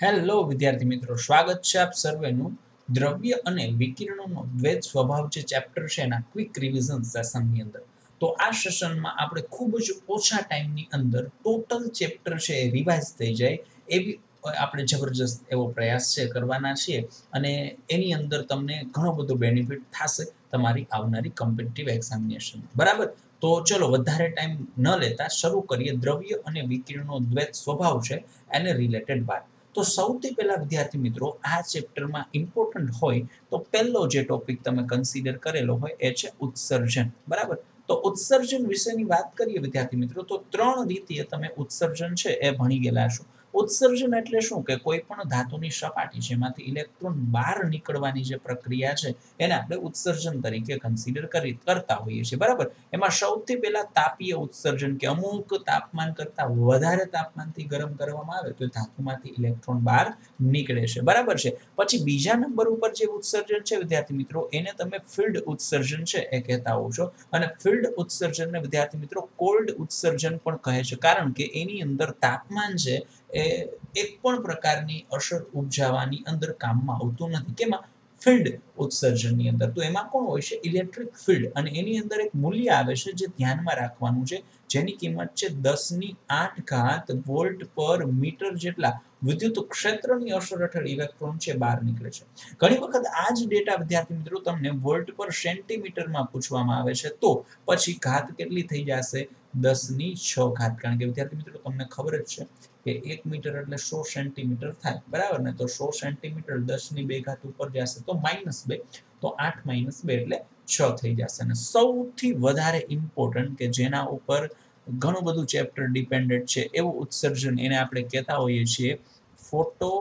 Hello વિદ્યાર્થી મિત્રો, સ્વાગત છે આપ સર્વેનું દ્રવ્ય અને વિકિરણોનો દ્વૈત સ્વભાવ જે ચેપ્ટર છે એના ક્વિક રિવિઝન સેશનની અંદર. તો આ સેશનમાં આપણે ખૂબ જ ઓછા ટાઈમની અંદર ટોટલ ચેપ્ટર છે એ રિવાઇઝ થઈ જાય એવી આપણે જબરજસ્ત એવો પ્રયાસ છે કરવાના છીએ, અને એની અંદર તમને ઘણો બધો બેનિફિટ થશે તમારી આવનારી કોમ્પિટિટિવ એક્ઝામિનેશન. બરાબર, તો ચલો વધારે ટાઈમ ન લેતા શરૂ કરીએ. દ્રવ્ય અને વિકિરણનો દ્વૈત સ્વભાવ છે એને રિલેટેડ વાત. તો સૌથી પહેલા વિદ્યાર્થી મિત્રો, આ ચેપ્ટરમાં ઇમ્પોર્ટન્ટ હોય તો પહેલો જે ટોપિક તમે કન્સિડર કરેલો હોય એ છે ઉત્સર્જન. બરાબર, તો ઉત્સર્જન વિશેની વાત કરીએ વિદ્યાર્થી મિત્રો, તો 3 રીતિએ તમે ઉત્સર્જન છે એ ભણી ગયેલા છો. ઉત્સર્જન એટલે શું કે કોઈ પણ ધાતુની સપાટી છે એમાંથી ઇલેક્ટ્રોન બહાર નીકળવાની જે પ્રક્રિયા છે એને આપણે ઉત્સર્જન તરીકે કન્સિડર કરતા હોઈએ છીએ. બરાબર, એમાં સૌથી પહેલા તાપીય ઉત્સર્જન કે અમુક તાપમાન કરતા વધારે તાપમાનથી ગરમ કરવામાં આવે તો ધાતુમાંથી ઇલેક્ટ્રોન બહાર નીકળે છે. બરાબર છે. પછી બીજા નંબર ઉપર જે ઉત્સર્જન છે વિદ્યાર્થી મિત્રો, એને તમે ફિલ્ડ ઉત્સર્જન છે એ કહેતા હોવ છો, અને ફિલ્ડ ઉત્સર્જનને વિદ્યાર્થી મિત્રો કોલ્ડ ઉત્સર્જન પણ કહે છે, કારણ કે એની અંદર તાપમાન છે એ એક પણ પ્રકારની અસર ઉપજાવવાની અંદર કામમાં આવતું નથી. કેમાં? ફિલ્ડ ઉત્સર્જનની અંદર. તો એમાં કોણ હોય છે? ઇલેક્ટ્રિક ફિલ્ડ, અને એની અંદર એક મૂલ્ય આવે છે જે ધ્યાનમાં રાખવાનું છે, જેની કિંમત છે 10⁸ વોલ્ટ પર મીટર જેટલા વિદ્યુત ક્ષેત્રની અસર હેઠળ ઇલેક્ટ્રોન છે બહાર નીકળે છે. ઘણી વખત આ જ ડેટા વિદ્યાર્થી મિત્રો તમને વોલ્ટ પર સેન્ટીમીટરમાં પૂછવામાં આવે છે, તો પછી ઘાત કેટલી થઈ જશે? 10⁶. કારણ કે વિદ્યાર્થી મિત્રો તમને ખબર જ છે કે 1 મીટર એટલે 100 સેન્ટીમીટર થાય. બરાબર ને? તો 100 સેન્ટીમીટર 10⁻² ઉપર જશે તો -2, તો 8 - 2 એટલે 6 થઈ જશે. અને સૌથી વધારે ઇમ્પોર્ટન્ટ કે જેના ઉપર ઘણું બધું ચેપ્ટર ડિપેન્ડન્ટ છે એવું ઉત્સર્જન, એને આપણે કહેતા હોઈએ છીએ ફોટો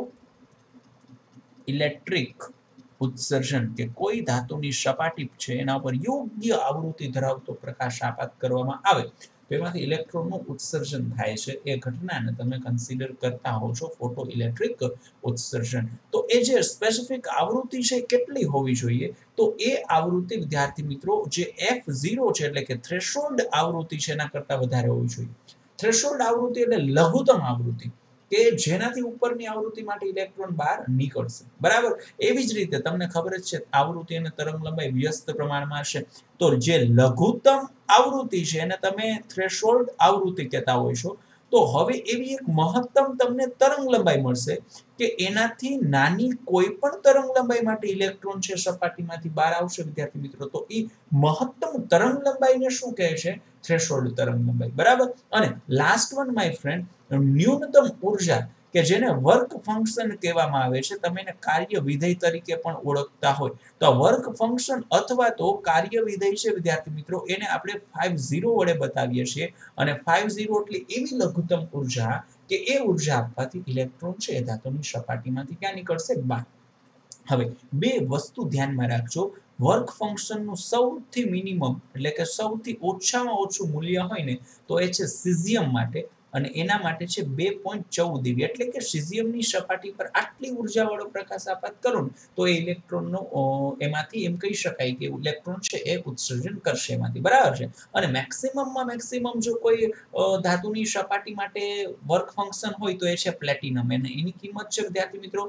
ઇલેક્ટ્રિક ઉત્સર્જન, કે કોઈ ધાતુની સપાટી છે એના ઉપર યોગ્ય આવૃત્તિ ધરાવતો પ્રકાશ આપાત કરવામાં આવે તો એમાંથી ઇલેક્ટ્રોનનું ઉત્સર્જન થાય છે. એ ઘટનાને તમે કન્સિડર કરતા હો છો ફોટો ઇલેક્ટ્રિક ઉત્સર્જન. તો એ જે સ્પેસિફિક આવૃત્તિ છે કેટલી હોવી જોઈએ? તો એ આવૃત્તિ વિદ્યાર્થી મિત્રો જે F0 છે એટલે કે થ્રેશોલ્ડ આવૃત્તિ છે એના કરતા વધારે હોવી જોઈએ. થ્રેશોલ્ડ આવૃત્તિ એટલે લઘુત્તમ આવૃત્તિ કે જેનાથી ઉપરની આવૃત્તિ માટે ઇલેક્ટ્રોન બહાર નીકળશે. બરાબર, એવી જ રીતે તમને ખબર જ છે આવૃત્તિ અને તરંગ લંબાઈ વ્યસ્ત પ્રમાણમાં છે, તો જે લઘુત્તમ આવૃત્તિ છે એને તમે થ્રેશોલ્ડ આવૃત્તિ કહેતા હોય છો. તો હવે એવી એક મહત્તમ તમને તરંગ લંબાઈ મળશે કે એનાથી નાની કોઈ પણ તરંગ લંબાઈ માટે ઇલેક્ટ્રોન છે સપાટીમાંથી બહાર આવશે વિદ્યાર્થી મિત્રો, તો એ મહત્તમ તરંગ લંબાઈને શું કહે છે? થ્રેશોલ્ડ તરંગ લંબાઈ. બરાબર, અને લાસ્ટ વન માય ફ્રેન્ડ, ન્યૂનતમ ઉર્જા કે જેને વર્ક ફંક્શન કહેવામાં આવે છે, તમે એને કાર્ય વિધેય તરીકે પણ ઓળખતા હોય, તો વર્ક ફંક્શન અથવા તો કાર્ય વિધેય છે વિદ્યાર્થી મિત્રો, એને આપણે 50 વડે બતાવીએ છીએ, અને 50 એટલે એવી લઘુત્તમ ઉર્જા કે એ ઉર્જા આપવાથી ઇલેક્ટ્રોન છે એ ધાતુની સપાટીમાંથી ક્યાં નીકળશે? બહાર. હવે બે વસ્તુ ધ્યાનમાં રાખજો. વર્ક ફંક્શનનું સૌથી મિનિમમ એટલે કે સૌથી ઓછામાં ઓછું મૂલ્ય હોય ને તો એ છે સીઝિયમ માટે, અને એના માટે છે 2.14 eV. એટલે કે સીઝિયમની સપાટી પર આટલી ઉર્જાવાળો પ્રકાશ આપાત કરો ને તો એ ઇલેક્ટ્રોનનો એમાંથી એમ કહી શકાય કે ઇલેક્ટ્રોન છે એ ઉત્સર્જન કરશે એમાંથી. બરાબર છે. અને મેક્સિમમમાં મેક્સિમમ જો કોઈ ધાતુની સપાટી માટે વર્ક ફંક્શન હોય તો એ છે પ્લેટિનમ, અને એની કિંમત છે વિદ્યાર્થી મિત્રો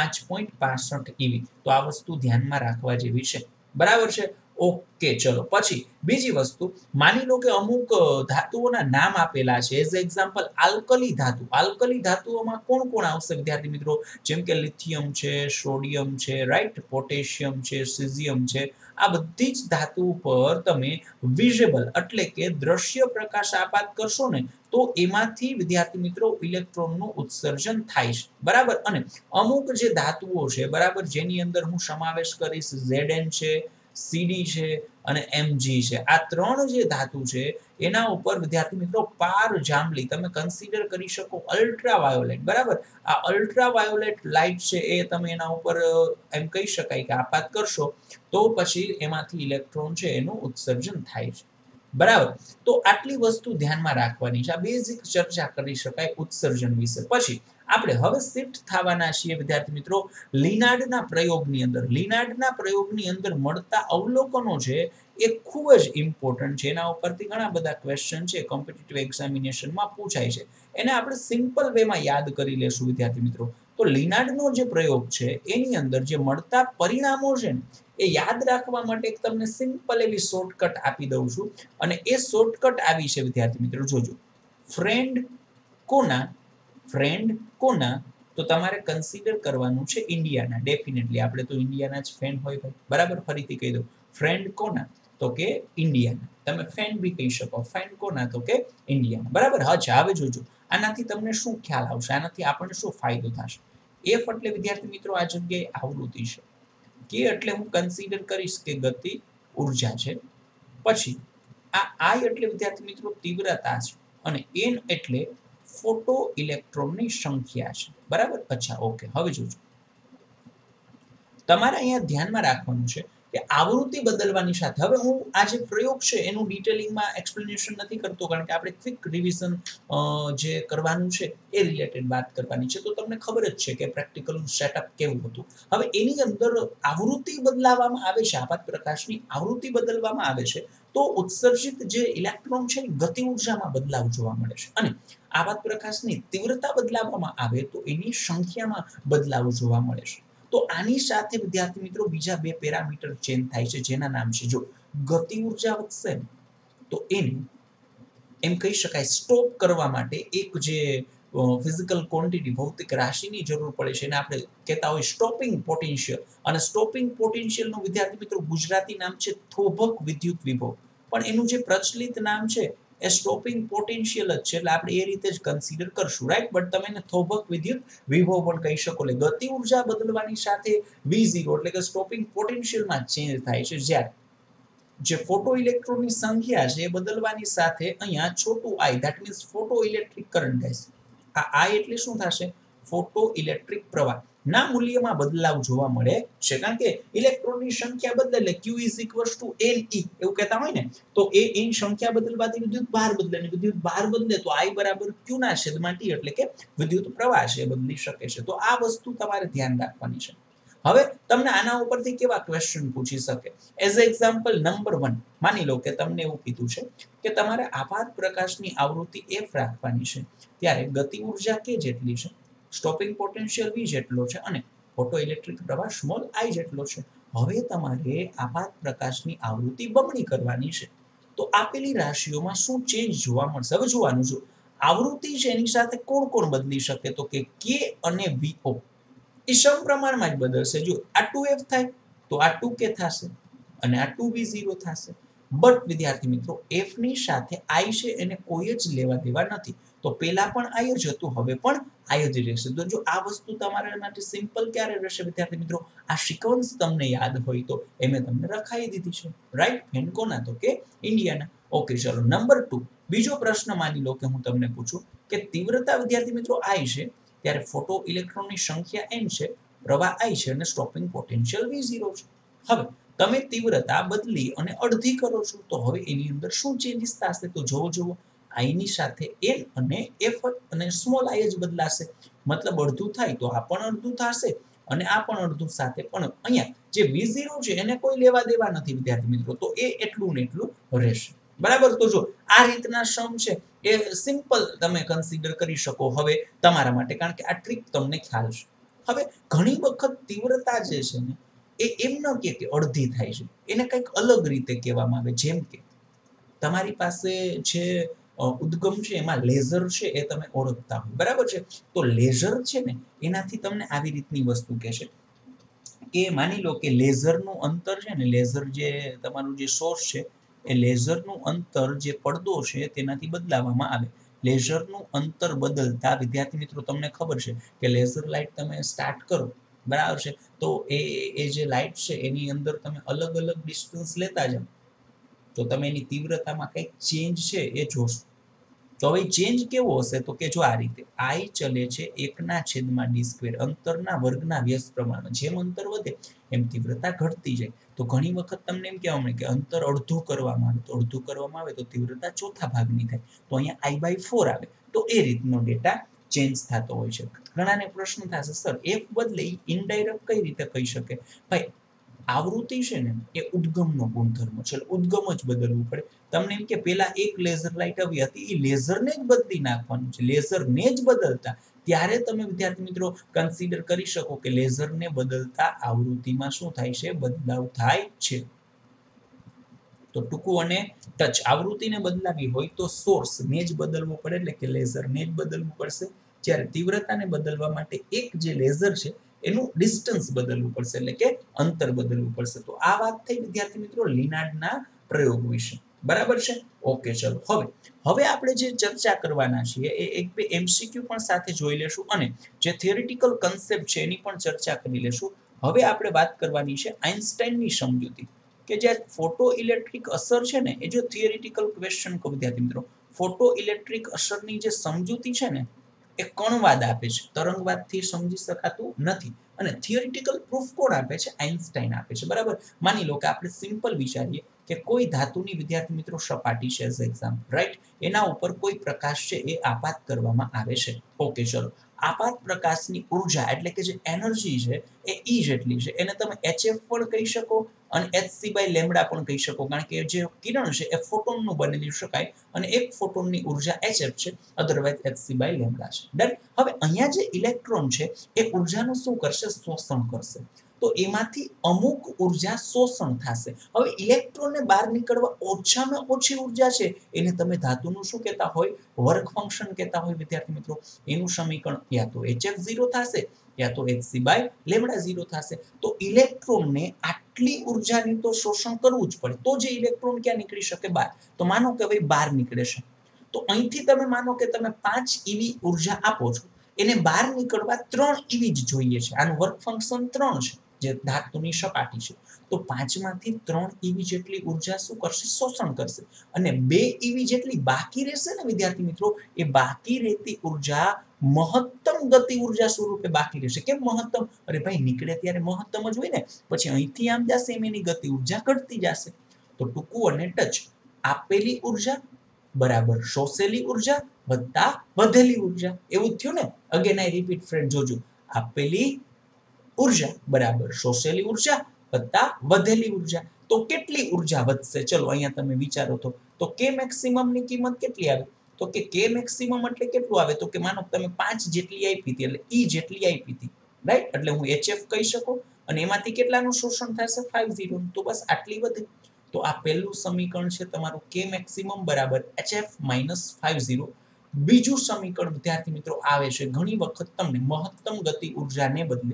5.65 eV. તો આ વસ્તુ ધ્યાનમાં રાખવા જેવી છે. બરાબર છે. ઓકે, ચલો પછી બીજી વસ્તુ, માની લો કે અમુક ધાતુઓના નામ આપેલા છે. એઝ એક્ઝામ્પલ આલ્કલી ધાતુ. આલ્કલી ધાતુઓમાં કોણ કોણ આવશે વિદ્યાર્થી મિત્રો? જેમ કે લિથિયમ છે, સોડિયમ છે, રાઈટ, પોટેશિયમ છે, સીઝિયમ છે. આ બધી જ ધાતુ પર તમે વિઝિબલ એટલે કે દ્રશ્ય પ્રકાશ આપાત કરશો ને તો એમાંથી વિદ્યાર્થી મિત્રો ઇલેક્ટ્રોનનું ઉત્સર્જન થાય છે. બરાબર, અને અમુક જે ધાતુઓ છે બરાબર, જેની અંદર હું સમાવેશ કરીશ Zn છે, Cd છે અને Mg છે. આ ત્રણ જે ધાતુ છે એના ઉપર વિદ્યાર્થી મિત્રો પાર જાંબલી તમે કન્સિડર કરી શકો અલ્ટ્રાવાયોલેટ. બરાબર, આ અલ્ટ્રાવાયોલેટ લાઇટ છે એ તમે એના ઉપર એમ કહી શકાય કે આપાત કરશો તો પછી એમાંથી ઇલેક્ટ્રોન છે એનું ઉત્સર્જન થાય છે. બરાબર, તો આટલી વસ્તુ ધ્યાનમાં રાખવાની છે. આ બેઝિક ચર્ચા કરી શકાય ઉત્સર્જન વિશે. પછી આપણે હવે શિફ્ટ થવાના છીએ વિદ્યાર્થી મિત્રો લિનાર્ડના પ્રયોગની અંદર. લિનાર્ડના પ્રયોગની અંદર મળતા અવલોકનો છે એ ખૂબ જ ઇમ્પોર્ટન્ટ છે. એના ઉપરથી ઘણા બધા ક્વેશ્ચન છે કોમ્પિટિટિવ એક્ઝામિનેશનમાં પૂછાય છે. એને આપણે સિમ્પલ વેમાં યાદ કરી લેશું વિદ્યાર્થી મિત્રો. તો લિનાર્ડનો જે પ્રયોગ છે એની અંદર જે મળતા પરિણામો છે ને એ યાદ રાખવા માટે એક તમને સિમ્પલ એવી શોર્ટકટ આપી દઉં છું અને એ શોર્ટકટ આવી છે વિદ્યાર્થી મિત્રો જોજો. ફ્રેન્ડ કોના તો તમારે કન્સિડર કરવાનું છે ઇન્ડિયાના. ડેફિનેટલી આપણે તો ઇન્ડિયાના જ ફેન હોય ભાઈ, બરાબર. ફરીથી કહી દઉં, ફ્રેન્ડ કોના તો કે ઇન્ડિયાના. તમે ફેન બી કહી શકો, ફેન કોના તો કે ઇન્ડિયાના, બરાબર. અચ્છા, હવે જોજો આનાથી તમને શું ખ્યાલ આવશે, આનાથી આપણને શું ફાયદો થશે. એફ એટલે વિદ્યાર્થી મિત્રો આ જગ્યાએ આવૃત્તિ છે. કે એટલે હું કન્સિડર કરીશ કે ગતિ ઉર્જા છે. પછી આ આઈ એટલે વિદ્યાર્થી મિત્રો તીવ્રતા છે અને એન એટલે ફોટો ઇલેક્ટ્રોનની સંખ્યા છે, બરાબર. અચ્છા, ઓકે. હવે જોજો તમારે અહીંયા ધ્યાનમાં રાખવાનું છે કે આવૃત્તિ બદલવાની સાથે, હવે હું આ જે પ્રયોગ છે એનું ડિટેલિંગમાં એક્સપ્લેનેશન નથી કરતો કારણ કે આપણે ક્વિક રિવિઝન જે કરવાનું છે એ રિલેટેડ વાત કરવાની છે, તો તમને ખબર જ છે કે પ્રેક્ટિકલનું સેટઅપ કેવું હતું. હવે એની અંદર આવૃત્તિ બદલાવવામાં આવે છે, આપાત પ્રકાશની આવૃત્તિ બદલવામાં આવે છે તો ઉત્સર્જિત જે ઇલેક્ટ્રોન છે એ ગતિ ઉર્જામાં બદલાવ જોવા મળે છે અને આપાત પ્રકાશની તીવ્રતા બદલાવવામાં આવે તો એની સંખ્યામાં બદલાવ જોવા મળે છે. તો આની સાથે વિદ્યાર્થી મિત્રો બીજા બે પેરામીટર ચેન્જ થાય છે જેના નામ છે, જો ગતિ ઉર્જા વધશે તો એને એમ કહી શકાય સ્ટોપ કરવા માટે એક જે ફિઝિકલ ક્વોન્ટિટી ભૌતિક રાશિની જરૂર પડે છે એને આપણે કહેતા હોય સ્ટોપિંગ પોટેન્શિયલ. અને સ્ટોપિંગ પોટેન્શિયલનું વિદ્યાર્થી મિત્રો ગુજરાતી નામ છે થોભક વિદ્યુત વિભવ, પણ એનું જે પ્રચલિત નામ છે એ સ્ટોપિંગ પોટેન્શિયલ જ છે, એટલે આપણે એ રીતે જ કન્સિડર કરશું, રાઈટ. બટ તમે એને થોભક વિદ્યુત વિભવ પણ કહી શકો. એટલે ગતિ ઉર્જા બદલવાની સાથે V0 એટલે કે સ્ટોપિંગ પોટેન્શિયલમાં ચેન્જ થાય છે, જ્યારે જે ફોટો ઇલેક્ટ્રોનની સંખ્યા છે એ બદલવાની સાથે અહીંયા છોટું I that means photo electric current guys. આ આઈ એટલે શું થશે, ફોટો ઇલેક્ટ્રિક પ્રવાહ ના મૂલ્યમાં બદલાવ જોવા મળે છે, કારણ કે ઇલેક્ટ્રોનની સંખ્યા બદલે એટલે Q Ne એવું કહેતા હોય ને, તો એની સંખ્યા બદલવાથી વિદ્યુત ભાર બદલે અને વિદ્યુત ભાર બદલે તો I બરાબર Q ના છેદમાં T એટલે કે વિદ્યુત પ્રવાહ છે એ બદલી શકે છે. તો આ વસ્તુ તમારે ધ્યાન રાખવાની છે. હવે તમને આના ઉપરથી કેવા ક્વેશ્ચન પૂછી શકે, એઝ અ એક્ઝામ્પલ નંબર 1 માની લો કે તમને એવું કીધું છે કે તમારે આપાત પ્રકાશની આવૃત્તિ f રાખવાની છે, ત્યારે ગતિ ઉર્જા k જેટલી છે, સ્ટોપિંગ પોટેન્શિયલ v જેટલો છે અને ફોટો ઇલેક્ટ્રિક પ્રવાહ સ્મોલ i જેટલો છે. હવે તમારે આપાત પ્રકાશની આવૃત્તિ બમણી કરવાની છે, તો આપેલી રાશિઓમાં શું ચેન્જ જોવા મળશે. હવે જોવાનું, જો આવૃત્તિ છે એની સાથે કોણ કોણ બદલી શકે, તો કે k અને vo એ સમપ્રમાણમાં જ બદલશે. જો આ 2f થાય તો આ 2k થશે અને આ 2v0 થશે. બટ વિદ્યાર્થી મિત્રો f ની સાથે i છે એને કોઈ જ લેવા દેવા નથી, તો પહેલા પણ i જ હતું, હવે પણ i જ રહેશે. તો જો આ વસ્તુ તમારા માટે સિમ્પલ ક્યારે રહેશે વિદ્યાર્થી મિત્રો, આ સિક્વન્સ તમને યાદ હોય તો એ મેં તમને રખાઈ દીધી છે, રાઈટ. ફેન કોના તો કે ઇન્ડિયાના. ઓકે, ચલો નંબર 2 બીજો પ્રશ્ન માની લો કે હું તમને પૂછું કે તીવ્રતા વિદ્યાર્થી મિત્રો i છે, ત્યારે ફોટો ઇલેક્ટ્રોનની સંખ્યા n છે, પ્રવાહ I છે અને સ્ટોપિંગ પોટેન્શિયલ V0 છે. હવે તમે તીવ્રતા બદલી અને અડધી કરો છો, તો હવે એની અંદર શું ચેન્જીસ થશે, તો જોવો I ની સાથે n અને f અને સ્મોલ i જ બદલાશે. મતલબ અડધું થાય તો આ પણ અડધું થશે અને આ પણ અડધું સાથે, પણ અહીંયા જે V0 છે એને કોઈ લેવા દેવા નથી વિદ્યાર્થી મિત્રો, તો એ એટલું ને એટલું રહેશે, બરાબર. તો જો આ રીતના સમ છે એ સિમ્પલ તમે કન્સિડર કરી શકો હવે તમારા માટે, કારણ કે આ ટ્રીક તમને ખ્યાલ છે. હવે ઘણી વખત તીવ્રતા જે છે ને એ એમ ન કે અડધી થાય છે, એને કંઈક અલગ રીતે કહેવામાં આવે. જેમ કે તમારી પાસે જે ઉદ્ગમ છે એમાં લેઝર છે એ તમે ઓળખતા હોય, બરાબર છે. તો લેઝર છે ને એનાથી તમને આવી રીતની વસ્તુ કહેશે કે માની લો કે લેઝરનું અંતર છે ને, લેઝર જે તમારું જે સોર્સ છે એ લેઝરનું અંતર જે પડદો છે તેનાથી બદલાવવામાં આવે. લેઝરનું અંતર બદલતા વિદ્યાર્થી મિત્રો તમને ખબર છે કે લેઝર લાઇટ તમે સ્ટાર્ટ કરો, બરાબર છે, તો એ જે લાઇટ છે એની અંદર તમે અલગ અલગ ડિસ્ટન્સ લેતા જાઓ તો તમે એની તીવ્રતામાં કંઈક ચેન્જ છે એ જોશો. તો હવે ચેન્જ કેવો હશે, તો કે જો આ રીતે I ચલે છે 1/d², અંતરના વર્ગના વ્યસ્ત પ્રમાણમાં. જેમ અંતર વધે એમ તીવ્રતા ઘટતી જાય. તો ઘણી વખત તમને એમ કહેવામાં આવે કે અંતર અડધું કરવામાં આવે, તો અડધું કરવામાં આવે તો તીવ્રતા ચોથા ભાગની થાય, તો અહીંયા I/4 આવે. તો એ રીતનો ડેટા ચેન્જ થતો હોય છે. ઘણાને પ્રશ્ન થશે, સર f બદલે ઇનડાયરેક્ટ કઈ રીતે કહી શકે. ભાઈ આવૃત્તિ છે ને એ ઉદ્ગમનો ગુણધર્મ છે, ઉદ્ગમ જ બદલવું પડે. તમને એમ કે પેલા એક લેઝર લાઇટ આવી હતી, એ લેઝરને જ બદલી નાખવાનું છે, લેઝરને જ બદલતા ત્યારે તમે વિદ્યાર્થી મિત્રો કન્સિડર કરી શકો કે લેઝરને બદલતા આવૃત્તિમાં શું થાય છે, બદલાવ થાય છે. તો ટૂંકું અને ટચ આવૃત્તિને બદલાવી હોય તો સોર્સને જ બદલવો પડે, એટલે કે લેઝરને જ બદલવું પડશે. જ્યારે તીવ્રતાને બદલવા માટે એક જે લેઝર છે એનું ડિસ્ટન્સ બદલવું પડશે, એટલે કે અંતર બદલવું પડશે. તો આ વાત થઈ વિદ્યાર્થી મિત્રો લિનાર્ડના પ્રયોગ વિશે. બરાબર છે? ઓકે, ચલો હવે આપણે જે ચર્ચા કરવાના છીએ એ એક બે એમસીક્યુ પણ સાથે જોઈ લેશું અને જે થિયરિટિકલ કન્સેપ્ટ છે એની પણ ચર્ચા કરી લેશું. હવે આપણે વાત કરવાની છે આઇન્સ્ટાઈનની સમજૂતી, કે જે ફોટો ઇલેક્ટ્રિક અસર છે ને, એ જો થિયરિટિકલ ક્વેશ્ચન કહું વિદ્યાર્થી મિત્રો, ફોટો ઇલેક્ટ્રિક અસરની જે સમજૂતી છે ને એ કણવાદ આપે છે, તરંગવાદથી સમજી શકાતું નથી. અને થિયરિટિકલ પ્રૂફ કોણ આપે છે? આઇન્સ્ટાઈન આપે છે. બરાબર? માની લો કે આપણે સિમ્પલ વિચારીએ કે કોઈ ધાતુની વિદ્યાર્થી મિત્રો સપાટી છે, એઝ એક્ઝામ્પલ, રાઈટ? એના ઉપર કોઈ પ્રકાશ છે એ આપાત કરવામાં આવે છે. ઓકે, ચલો. આપાત પ્રકાશની ઉર્જા એટલે કે જે એનર્જી છે એ E જેટલી છે. એને તમે HF પણ કહી શકો અને hc/λ પણ કહી શકો, કારણ કે જે કિરણ છે એ ફોટોનનું બનેલી શકાય અને એક ફોટોનની ઉર્જા HF છે, અધરવાઇઝ hc/λ છે. ડન? હવે અહીંયા જે ઇલેક્ટ્રોન છે એ ઉર્જાનું શું કરશે? શોષણ કરશે. તો એમાંથી અમુક ઉર્જા શોષણ થશે. હવે ઇલેક્ટ્રોનને બહાર નીકળવા ઓછામાં ઓછી ઉર્જા છે એને તમે ધાતુનું શું કહેતા હોય? વર્ક ફંક્શન કહેતા હોય વિદ્યાર્થી મિત્રો. એનું સમીકરણ યા તો HF0 થશે યા તો hc/λ0 થશે. તો ઇલેક્ટ્રોનને આટલી ઉર્જાની તો શોષણ કરવું જ પડે, તો જે ઇલેક્ટ્રોન ક્યાં નીકળી શકે? બહાર. તો માનો કે ભાઈ બહાર નીકળે છે, તો અહીંથી તમે માનો કે તમે 5 EV ઉર્જા આપો છો, એને બહાર નીકળવા 3 EV જ જોઈએ છે. આનું વર્ક ફંક્શન 3 છે, જે ધાતુની સપાટી છે. તો 5 માંથી 3 EV જેટલી ઉર્જા શું કરશે? શોષણ કરશે. અને 2 EV જેટલી બાકી રહેશે ને વિદ્યાર્થી મિત્રો, એ બાકી રહેતી ઉર્જા મહત્તમ ગતિ ઉર્જા સ્વરૂપે બાકી રહેશે. કેમ મહત્તમ? અરે ભાઈ નીકળે ત્યારે મહત્તમ જ હોય ને, પછી અહીંથી આમ જશે એમ એની ગતિ ઉર્જા ઘટતી જશે. તો ટૂંકું અને ટચ, આપેલી ઉર્જા બરાબર શોષેલી ઉર્જા વત્તા વધેલી ઉર્જા, એવું થયું ને. અગેન આઈ રિપીટ ફ્રેન્ડ, જોજો. આપેલી ઉર્જા બરાબર શોષેલી ઉર્જા વત્તા વધેલી ઉર્જા. તો કેટલી ઉર્જા વધશે? ચલો અહીંયા તમે વિચારો તો કે મેક્સિમમ ની કિંમત કેટલી આવે? તો કે મેક્સિમમ એટલે કેટલું આવે? તો કે માનો તમે 5 જેટલી આપી હતી, એટલે E જેટલી આપી હતી, રાઈટ? એટલે હું HF કહી શકું અને એમાંથી કેટલાનું શોષણ થશે? 50. તો બસ આટલી વધે. તો આ પહેલું સમીકરણ છે તમારું, કે મેક્સિમમ બરાબર HF - 50. બીજું સમીકરણ વિદ્યાર્થી મિત્રો આવે છે ઘણી વખત તમને મહત્તમ ગતિ ઉર્જાને બદલે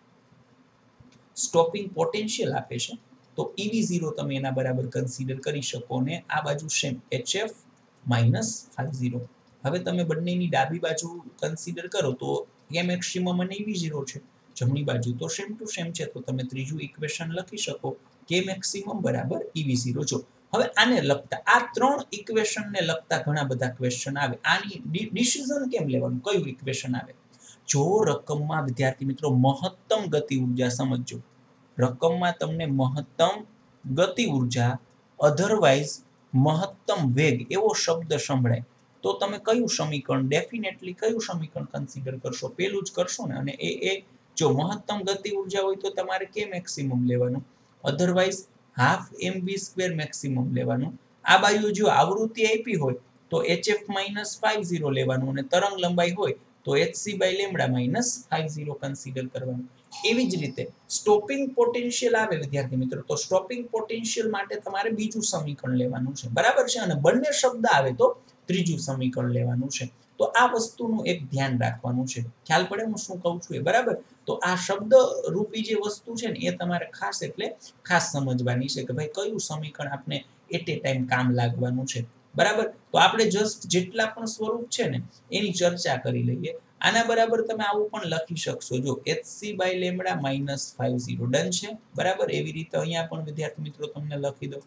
સ્ટોપિંગ પોટેન્શિયલ આપે છે, તો EV0 તમે એના બરાબર કન્સિડર કરી શકો ને આ બાજુ સેમ HF - 50. હવે તમે બંનેની ડાબી બાજુ કન્સિડર કરો તો કે મેક્સિમમ અને EV0 છે, જમણી બાજુ તો સેમ ટુ સેમ છે. તો તમે ત્રીજું ઇક્વેશન લખી શકો, કે મેક્સિમમ બરાબર EV0. જો હવે આને લગતા આ 3 ઇક્વેશનને લગતા ઘણા બધા ક્વેશ્ચન આવે. આની ડિસિઝન કેમ લેવાનું? કયું ઇક્વેશન આવે? જો રકમમાં વિદ્યાર્થી મિત્રો મહત્તમ ગતિ ઉર્જા સમજજો, રકમમાં તમને મહત્તમ ગતિ ઉર્જા અધરવાઇઝ મહત્તમ વેગ એવો શબ્દ સંભળાય તો તમે કયું સમીકરણ ડેફિનેટલી કયું સમીકરણ કન્સિડર કરશો? પેલું જ કરશો ને. અને એ જો મહત્તમ ગતિ ઉર્જા હોય તો તમારે કે મેક્સિમમ લેવાનું, અધરવાઇઝ હાફ mv² મેક્સિમમ લેવાનું. આ બાજુ જો આવૃત્તિ આપી હોય તો HF - 50 લેવાનું અને તરંગ લંબાઈ હોય તો hc/λ - 50 કન્સિડર કરવાનું. એવી જ રીતે સ્ટોપિંગ પોટેન્શિયલ આવે વિદ્યાર્થી મિત્રો, તો સ્ટોપિંગ પોટેન્શિયલ માટે તમારે બીજું સમીકરણ લેવાનું છે, બરાબર છે? અને બંને શબ્દ આવે તો ત્રીજું સમીકરણ લેવાનું છે. તો આ વસ્તુનું એક ધ્યાન રાખવાનું છે. ખ્યાલ પડે હું શું કહું છું એ? બરાબર? તો આ શબ્દ રૂપી જે વસ્તુ છે ને એ તમારે ખાસ એટલે ખાસ સમજવાની છે કે ભાઈ કયું સમીકરણ આપણે એટ એ ટાઈમ કામ લાગવાનું છે. બરાબર? તો આપણે જસ્ટ જેટલા પણ સ્વરૂપ છે ને એની ચર્ચા કરી લઈએ. આના બરાબર તમે આવું પણ લખી શકશો, જો hc/λ - 50. ડન છે? બરાબર? એવી રીતે અહીંયા પણ વિદ્યાર્થી મિત્રો તમને લખી દો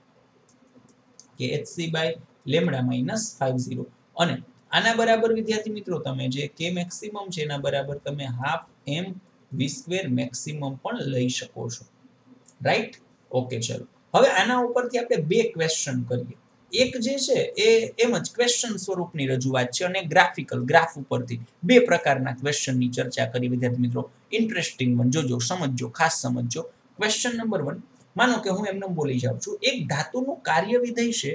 કે hc/λ - 50. અને આના બરાબર વિદ્યાર્થી મિત્રો તમે જે કે મેક્સિમમ છે એના બરાબર તમે હાફ mv² મેક્સિમમ પણ લઈ શકો છો, રાઈટ? ઓકે, ચલો. હવે આના ઉપરથી આપણે બે ક્વેશ્ચન કરીએ. એક જે છે એ એમ જ ક્વેશ્ચન સ્વરૂપની રજૂઆત છે અને ગ્રાફિકલ ગ્રાફ ઉપરથી બે પ્રકારના ક્વેશ્ચનની ચર્ચા કરી વિદ્યાર્થી મિત્રો. ઇન્ટરેસ્ટિંગ બન, જોજો, સમજજો, ખાસ સમજજો. ક્વેશ્ચન નંબર 1, માનો કે હું એમને બોલી જાઉં છું, એક ધાતુનું કાર્ય વિધેય છે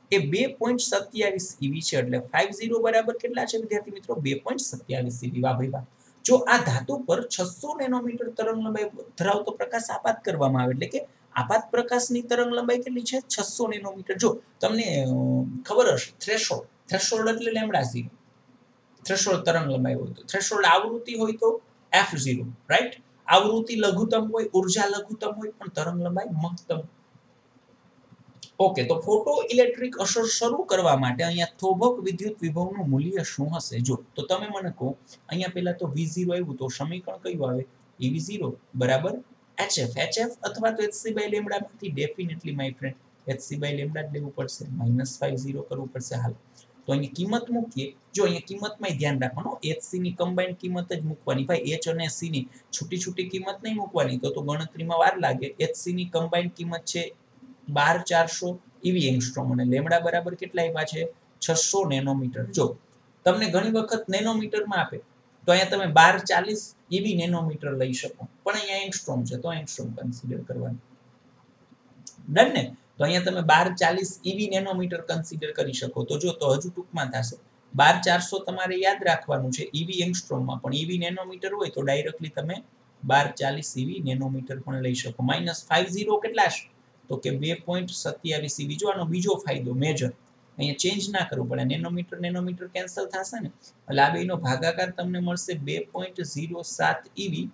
એ 2.27 eV છે એટલે 50 બરાબર કેટલા છે વિદ્યાર્થી મિત્રો 2.27 eV વાહ ભાઈ વાહ જો આ ધાતુ પર 600 નેનોમીટર તરંગ લંબાઈ ધરાવતો પ્રકાશ આપાત કરવામાં આવે એટલે કે આપાત પ્રકાશની તરંગ લંબાઈ કેટલી છે 600 નેનોમીટર જો તમને ખબર હશે થ્રેશોલ્ડ એટલે લેમ્બડા 0 થ્રેશોલ્ડ તરંગ લંબાઈ હોય તો થ્રેશોલ્ડ આવૃત્તિ હોય તો f0 રાઈટ આવૃત્તિ લઘુત્તમ હોય ઉર્જા લઘુત્તમ હોય પણ તરંગ લંબાઈ મહત્તમ ઓકે તો ફોટો ઇલેક્ટ્રિક અસર શરૂ કરવા માટે અહીંયા થોભક વિદ્યુત વિભવનું મૂલ્ય શું હશે જો તો તમે મને કહો અહીંયા પહેલા તો v0 આવ્યું તો સમીકરણ કયું આવે ev0 બરાબર hf અથવા તો hc બાય લેમ્બડા માંથી definitely my friend hc by lambda જ લેવું પડશે -50 કરવું પડશે હાલ તો અહીંયા કિંમત મૂકીએ જો અહીંયા કિંમતમાં ધ્યાન રાખવાનું hc ની કમ્બાઈન્ડ કિંમત જ મૂકવાની ભાઈ h અને c ની છૂટી કિંમત નહીં મૂકવાની તો ગણતરીમાં વાર લાગે hc ની કમ્બાઈન્ડ કિંમત છે 12400 ઈવી એંગસ્ટ્રોમ અને લેમ્બડા બરાબર કેટલા આપ્યા છે 600 નેનોમીટર જો તમને ઘણી વખત નેનોમીટરમાં આપે તો અહીંયા તમે 1240 ઈવી નેનોમીટર લઈ શકો પણ અહીંયા એંગસ્ટ્રોમ છે તો એંગસ્ટ્રોમ કન્સિડર કરવાનું ડન ને તો અહીંયા તમે 1240 ઈવી નેનોમીટર કન્સિડર કરી શકો તો જો તો હજુ ટૂંકમાં થશે 12400 તમારે યાદ રાખવાનું છે ઈવી એંગસ્ટ્રોમમાં પણ ઈવી નેનોમીટર હોય તો ડાયરેક્ટલી તમે 1240 ઈવી નેનોમીટર પણ લઈ શકો -50 કેટલા છે તો કે 2.27 ઈવી જો આનો બીજો ફાયદો મેજર અહીંયા ચેન્જ ના કરવું પડે નેનોમીટર કેન્સલ થશે ને એટલે આ બેનો ભાગાકાર તમને મળશે 2.07 ઈવી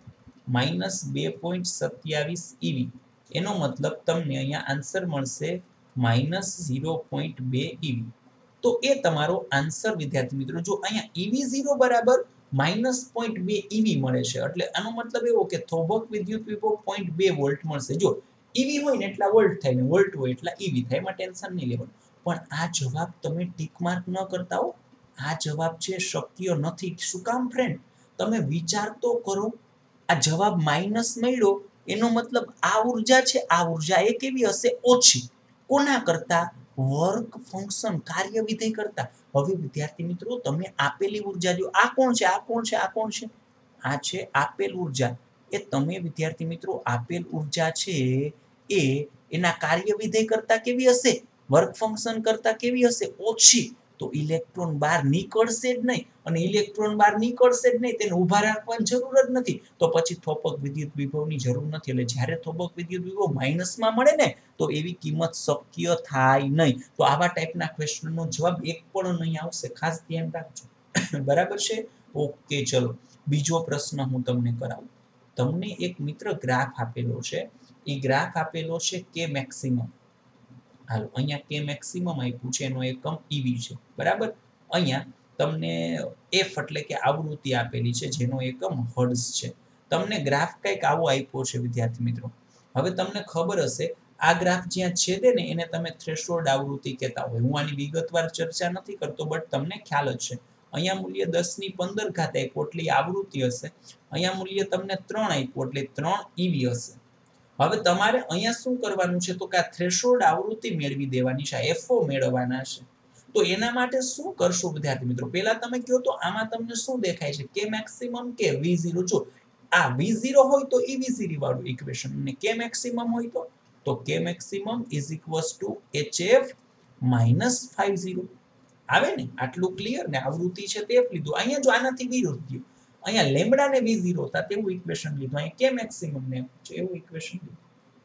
-2.27 ઈવી એનો મતલબ તમને અહીંયા આન્સર મળશે -0.2 ઈવી તો એ તમારો આન્સર વિદ્યાર્થી મિત્રો જો અહીંયા EV0 બરાબર -0.2 ઈવી મળે છે એટલે આનો મતલબ એવો કે થોભક વિદ્યુત વિભવ 0.2 વોલ્ટ મળશે જો ઈવી હોય ને એટલા વોલ્ટ થાય ને વોલ્ટ હોય એટલા ઈવી થાય એમાં ટેન્શન નહીં લેવાનું પણ આ જવાબ તમે ટીક માર્ક ન કરતા હો આ જવાબ છે શક્ય નથી શું કામ ફ્રેન્ડ તમે વિચાર તો કરો આ જવાબ માઈનસ મળ્યો એનો મતલબ આ ઉર્જા છે આ ઉર્જા એ કેવી હશે ઓછી કોના કરતા વર્ક ફંક્શન કાર્ય વિધેય કરતા હવે વિદ્યાર્થી મિત્રો તમે આપેલી ઉર્જા જો આ કોણ છે આ છે આપેલ ઉર્જા એ તમે વિદ્યાર્થી મિત્રો આપેલ ઉર્જા છે એ એના કાર્ય વિધેય કરતા કેવી હશે વર્ક ફંક્શન કરતા કેવી હશે ઓછી તો ઇલેક્ટ્રોન બહાર નીકળશે જ નહીં અને ઇલેક્ટ્રોન બહાર નીકળશે જ નહીં તેને ઊભા રાખવાની જરૂર જ નથી તો પછી થોભક વિદ્યુત વિભવની જરૂર નથી એટલે જ્યારે થોભક વિદ્યુત વિભવ માઇનસમાં મળે ને તો એવી કિંમત શક્ય થાય નહીં તો આવા ટાઈપના ક્વેશ્ચનનો જવાબ એક પણ નહીં આવશે ખાસ ધ્યાન રાખજો બરાબર છે ઓકે ચલો બીજો પ્રશ્ન હું તમને કરાવું તમને એક મિત્ર ગ્રાફ આપેલો છે એ ગ્રાફ આપેલો છે કે મેક્સિમમ હાલો અહીંયા કે મેક્સિમમ આપ્યું છે એનો એકમ ઈવી છે બરાબર અહીંયા તમને એફ એટલે કે આવૃત્તિ આપેલી છે જેનો એકમ હર્ટ્ઝ છે તમને ગ્રાફ કંઈક આવો આપ્યો છે વિદ્યાર્થી મિત્રો હવે તમને ખબર હશે આ ગ્રાફ જ્યાં છેદે ને એને તમે થ્રેશોલ્ડ આવૃત્તિ કહેતા હોય હું આની વિગતવાર ચર્ચા નથી કરતો બટ તમને ખ્યાલ જ છે અહીંયા મૂલ્ય 10 ની 15 ઘાત આપ્યું એટલે આવૃત્તિ હશે અહીંયા મૂલ્ય તમને 3 આપ્યું એટલે 3 ઈવી હશે હવે તમારે અહીંયા શું કરવાનું છે તો કે આ થ્રેશોલ્ડ આવૃત્તિ મેળવી દેવાની છે એફઓ મેળવવાના છે તો એના માટે શું કરશો વિદ્યાર્થી મિત્રો પહેલા તમે કહો તો આમાં તમને શું દેખાય છે કે મેક્સિમમ કે v0 જો આ v0 હોય તો ev0 વાળું ઇક્વેશન અને કે મેક્સિમમ હોય તો કે મેક્સિમમ hf 50 આવે ને આટલું ક્લિયર ને આવૃત્તિ છે તે લીધું અહીંયા જો આનાથી વિરુદ્ધ ગયું અહીંયા લેમ્બડા ને v0 હતા તેવું ઇક્વેશન લીધું અહીંયા કે મેક્સિમમ ને એવું ઇક્વેશન લીધું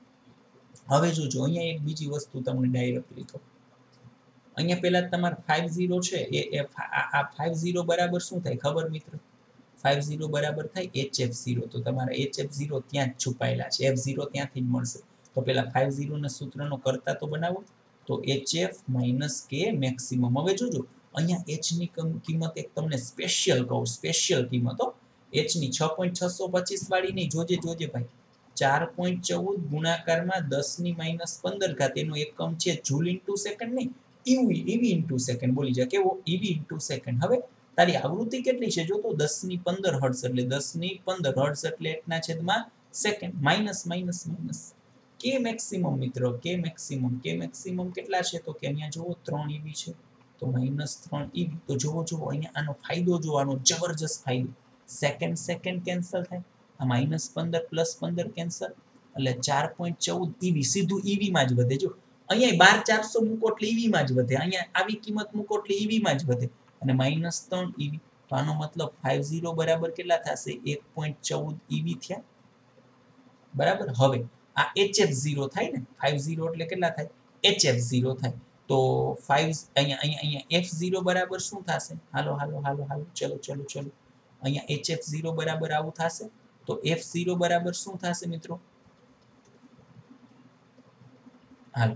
હવે જોજો અહીંયા એક બીજી વસ્તુ તમને ડાયરેક્ટ લીધો અહીંયા પહેલા તમારે 50 છે એ આ 50 બરાબર શું થાય ખબર મિત્ર 50 બરાબર થાય hf0 તો તમારા hf0 ત્યાં જ છુપાયેલા છે f0 ત્યાંથી જ મળશે તો પહેલા 50 ના સૂત્રનો કરતા તો બનાવો તો hf - k મેક્સિમમ હવે જોજો અહીંયા h ની કિંમત એક તમને સ્પેશિયલ કહું સ્પેશિયલ કિંમત હો h ની 6.625 વાળી નહીં જોજે ભાઈ 4.14 ગુણાકારમાં 10 ની -15 ઘાત એનો એકમ છે જૂલ ઇન્ટુ સેકન્ડ નહીં ઈવી ઇન્ટુ સેકન્ડ બોલી જા કેવો ઈવી ઇન્ટુ સેકન્ડ હવે તારી આવૃત્તિ કેટલી છે જો તો 10 ની 15 હર્ટ્ઝ એટલે 10 ની 15 હર્ટ્ઝ એટલે એટલા છેદમાં સેકન્ડ માઇનસ કે મેક્સિમમ મિત્રો કે મેક્સિમમ કેટલા છે તો કે અહીંયા જુઓ 3 ઈવી છે તો -3 ઈવી તો જુઓ અહીંયા આનો ફાયદો જોવાનો જબરજસ્ત ફાયદો સેકન્ડ કેન્સલ થાય આ -15 + 15 કેન્સલ એટલે 4.14 ઈવી સીધું ઈવી માં જ વધે જો અહીંયા 12 400 મૂકો એટલે ઈવી માં જ વધે, અહીંયા આવી કિંમત મૂકો એટલે ઈવી માં જ વધે, અને -3 ઈવી, તો આનો મતલબ 50 બરાબર કેટલા થશે? 1.14 ઈવી થયા, બરાબર. હવે આ HF0 થાય ને, 50 એટલે કેટલા થાય? HF0 થાય. તો 5 અહીંયા F0 બરાબર શું થશે? હાલો હાલો હાલો હાલો, ચલો ચલો ચલો, અહીંયા HF0 બરાબર આવું થશે. તો F0 બરાબર શું થશે મિત્રો? હાલો,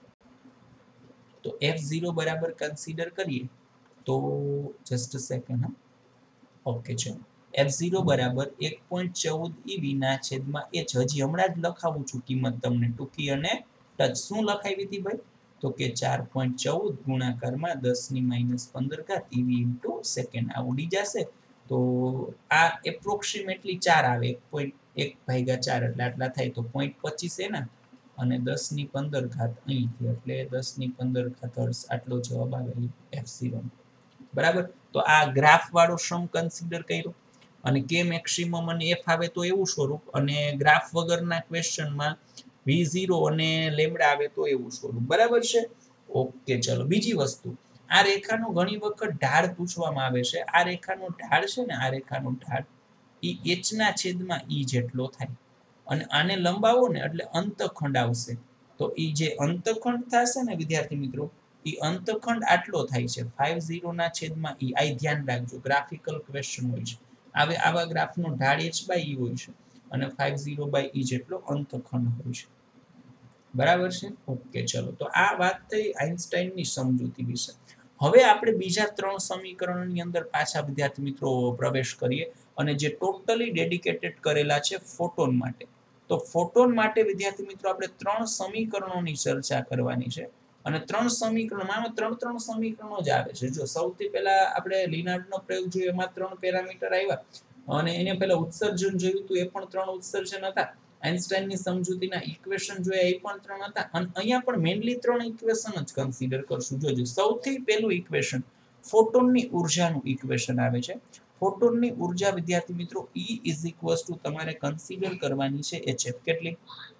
તો F0 બરાબર કન્સિડર કરીએ તો જસ્ટ અ સેકન્ડ, હા, ઓકે ચલો. F0 બરાબર 1.14 ઈવી ના છેદમાં h, હજી હમણાં જ લખાવું છું કિંમત તમને ટૂંકી અને ટચ. શું લખાવી હતી ભાઈ? તો કે 4.14 ગુણાકારમાં 10⁻15 ઈવી ઇન્ટુ સેકન્ડ આવડી જશે. તો આ એપ્રોક્સિમેટલી 4 આવે, 1.1/4 એટલે આટલા થાય, તો 0.25 એના અને 10⁻15 અહીંથી, એટલે 10⁻15 હર્ટ્ઝ આટલો જવાબ આવે F0, બરાબર. તો આ ગ્રાફ વાળો સમ કન્સિડર કર્યો, અને કે મેક્સિમમ અને એફ આવે તો એવું સ્વરૂપ, અને ગ્રાફ વગરના ક્વેશ્ચનમાં V0 અને લેમ્ડા આવે તો એવું સ્વરૂપ, બરાબર છે. ઓકે ચલો, બીજી વસ્તુ, આ રેખાનો ઘણી વખત ઢાળ પૂછવામાં આવે છે. આ રેખાનો ઢાળ છે ને, આ રેખાનો ઢાળ ઈ h ના છેદમાં e જેટલો થાય, અને આને લંબાવો ને એટલે અંતખંડ આવશે. તો ઈ જે અંતખંડ થશે ને વિદ્યાર્થી મિત્રો, ઈ અંતખંડ આટલો થાય છે 50 ના છેદમાં e. આ ધ્યાન રાખજો, ગ્રાફિકલ ક્વેશ્ચન હોય છે, આવા ગ્રાફનો ઢાળ h/e હોય છે, અને 50/e જેટલો અંતખંડ હોય છે, બરાબર છે. ઓકે ચલો, તો આ વાત થઈ આઇન્સ્ટાઈનની સમજૂતી વિશે. હવે આપણે બીજા 3 સમીકરણોની અંદર પાછા વિદ્યાર્થી મિત્રો પ્રવેશ કરીએ, અને જે ટોટલી ડેડિકેટેડ કરેલા છે ફોટોન માટે. તો ફોટોન માટે વિદ્યાર્થી મિત્રો આપણે 3 સમીકરણોની ચર્ચા કરવાની છે, અને 3 સમીકરણમાં 3 સમીકરણો જ આવે છે. જો સૌથી પહેલા આપણે લિનાર્ડનો પ્રયોગ જોયો, એમાં 3 પેરામીટર આવ્યા, અને એને પહેલા ઉત્સર્જન જોયું હતું, એ પણ 3 ઉત્સર્જન હતા. આઇન્સ્ટાઈનની સમજૂતીના ઇક્વેશન જોયા, એ પણ 3 હતા, અને અહીંયા પણ મેઇનલી 3 ઇક્વેશન જ કન્સિડર કરશું. જોજો, સૌથી પહેલું ઇક્વેશન ફોટોનની ઉર્જાનું ઇક્વેશન આવે છે. ફોટોનની ઉર્જા વિદ્યાર્થી મિત્રો E તમારે કન્સિડર કરવાની છે HF, કેટલી?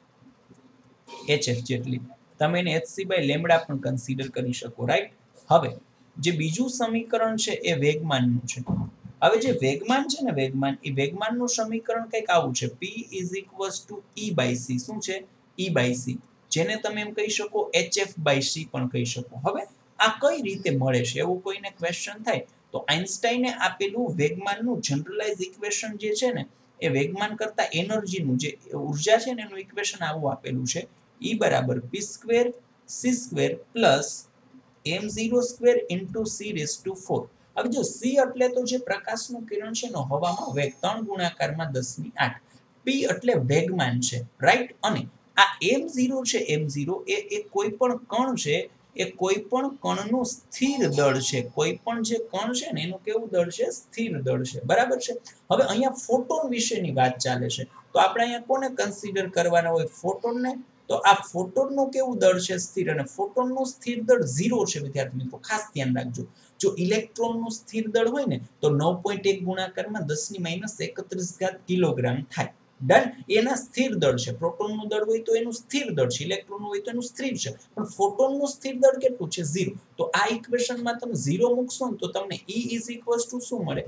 HF જેટલી. તમે એને hc/લેમ્ડા પણ કન્સિડર કરી શકો, રાઈટ. હવે જે બીજું સમીકરણ છે એ વેગમાનનું છે. હવે જે વેગમાન છે ને, વેગમાનનું સમીકરણ કંઈક આવું છે, P E/c. શું છે? E/c, જેને તમે એમ કહી શકો HF/c પણ કહી શકો. હવે આ કઈ રીતે મળે છે, એવું કોઈને ક્વેશ્ચન થાય તો આઇન્સ્ટાઈને આપેલું વેગમાનનું જનરલાઇઝ ઇક્વેશન જે છે ને, એ વેગમાન કરતા એનર્જીનું જે ઉર્જા છે ને, એનું ઇક્વેશન આવું આપેલું છે, E બરાબર p² c² plus m02 into c⁴. હવે જો c એટલે તો જે પ્રકાશનું કિરણ છે ને, હવામાં વેગ 3 ગુણાકારમાં 10⁸. p એટલે વેગમાન છે, રાઈટ. અને આ m0 છે, m0 એ કોઈ પણ કણ છે, એ કોઈ પણ કણનું સ્થિર દળ છે. કોઈ પણ જે કણ છે ને, એનું કેવું દળ છે? સ્થિર દળ છે, બરાબર છે. હવે અહીંયા ફોટોન વિશેની વાત ચાલે છે, તો આપણે અહીંયા કોને કન્સિડર કરવાના હોય? ફોટોનને. તો આ ફોટોનનું કેવું દળ છે? સ્થિર. અને ફોટોનનું સ્થિર દળ 0 છે વિદ્યાર્થી મિત્રો, ખાસ ધ્યાન રાખજો. જો ઇલેક્ટ્રોનનું સ્થિર દળ હોય ને, તો 9.1 ગુણાકારમાં 10⁻31 કિલોગ્રામ થાય. ડન. એના સ્થિર દળ છે. પ્રોટોનનું દળ હોય તો એનું સ્થિર દળ છે, ઇલેક્ટ્રોનનું હોય તો એનું સ્થિર છે, પણ ફોટોનનું સ્થિર દળ કેટલું છે? 0. તો આ ઇક્વેશનમાં તમે 0 મૂકશો ને, તો તમને E શું મળે?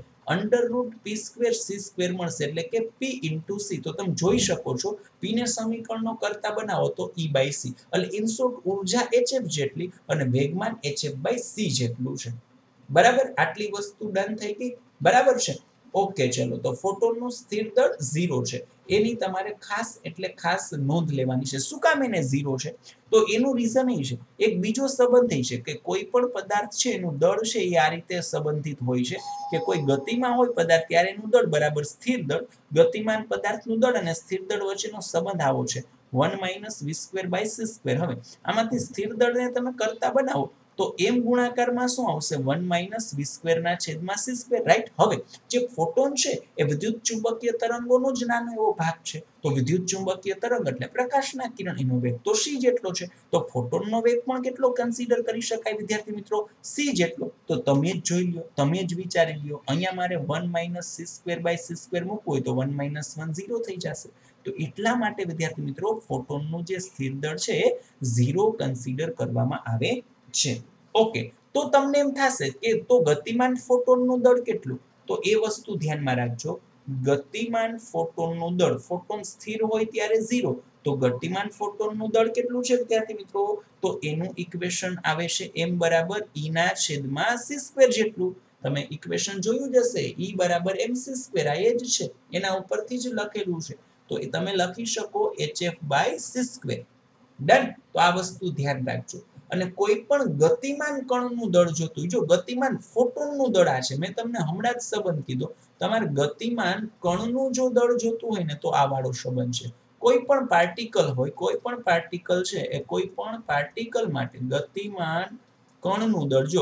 √p² c² મળશે, એટલે કે p * c. તો તમે જોઈ શકો છો, p ને સમીકરણનો કરતા બનાવો તો E/c, એટલે ઇન શોર્ટ ઉર્જા HF જેટલી અને વેગમાન HF/c જેટલું છે, બરાબર. આટલી વસ્તુ ડન થઈ ગઈ, બરાબર છે. ઓકે ચલો, તો ફોટોનનું સ્થિર દળ 0 છે, એની તમારે ખાસ એટલે ખાસ નોંધ લેવાની છે. શું કામ એને 0 છે? તો એનું રીઝન એ છે, એક બીજો સંબંધ એ છે કે કોઈ પણ પદાર્થ છે એનું દળ છે એ આ રીતે સંબંધિત હોય છે કે કોઈ ગતિમાં હોય પદાર્થ ત્યારે એનું દળ બરાબર સ્થિર દળ, ગતિમાન પદાર્થનું દળ અને સ્થિર દળ વચ્ચેનો સંબંધ આવો છે 1 - v²/c². હવે આમાંથી સ્થિર દળને તમે કરતા બનાવો તો m ગુણાકારમાં શું આવશે? 1 - v²/c², રાઈટ. હવે જે ફોટોન છે એ વિદ્યુત ચુંબકીય તરંગોનો જ નાનો એવો ભાગ છે. તો વિદ્યુત ચુંબકીય તરંગ એટલે પ્રકાશના કિરણ, એનો વેગ તો c જેટલો છે. તો ફોટોનનો વેગ પણ કેટલો કન્સિડર કરી શકાય વિદ્યાર્થી મિત્રો? c જેટલો. તો તમે જ જોઈ લો, તમે જ વિચારી લો. અહીંયા મારે 1 - c²/c² મૂકવું હોય તો 1 - 1 0 થઈ જશે. તો એટલા માટે વિદ્યાર્થી મિત્રો ફોટોનનું જે સ્થિર દળ છે એ 0 કન્સિડર કરવામાં આવે છે. ઓકે, તો તમને એમ થશે કે તો ગતિમાન ફોટોનનું દળ કેટલું? તો એ વસ્તુ ધ્યાનમાં રાખજો. ગતિમાન ફોટોનનું દળ, ફોટોન સ્થિર હોય ત્યારે 0, તો ગતિમાન ફોટોનનું દળ કેટલું છે વિદ્યાર્થી મિત્રો? તો એનું ઇક્વેશન આવે છે m બરાબર e ના છેદમાં c સ્ક્વેર જેટલું. તમે ઇક્વેશન જોયું જ હશે, e બરાબર mc સ્ક્વેર, આ એ જ છે, એના ઉપરથી જ લખેલું છે. તો એ તમે લખી શકો hf by c square. Done. તો આ વસ્તુ ધ્યાન રાખજો. અને કોઈ પણ ગતિમાન કણનું દળ જોતું, જો ગતિમાન ફોટોનનું દળ આ છે, મેં તમને હમણાં જ સંબંધ કીધો. તમારે ગતિમાન કણનું જો દળ જોતું હોય ને તો આ વાળો સંબંધ છે. કોઈ પણ પાર્ટિકલ હોય, કોઈ પણ પાર્ટિકલ છે એ કોઈ પણ પાર્ટિકલ માટે ગતિમાન કણનું દળ, જો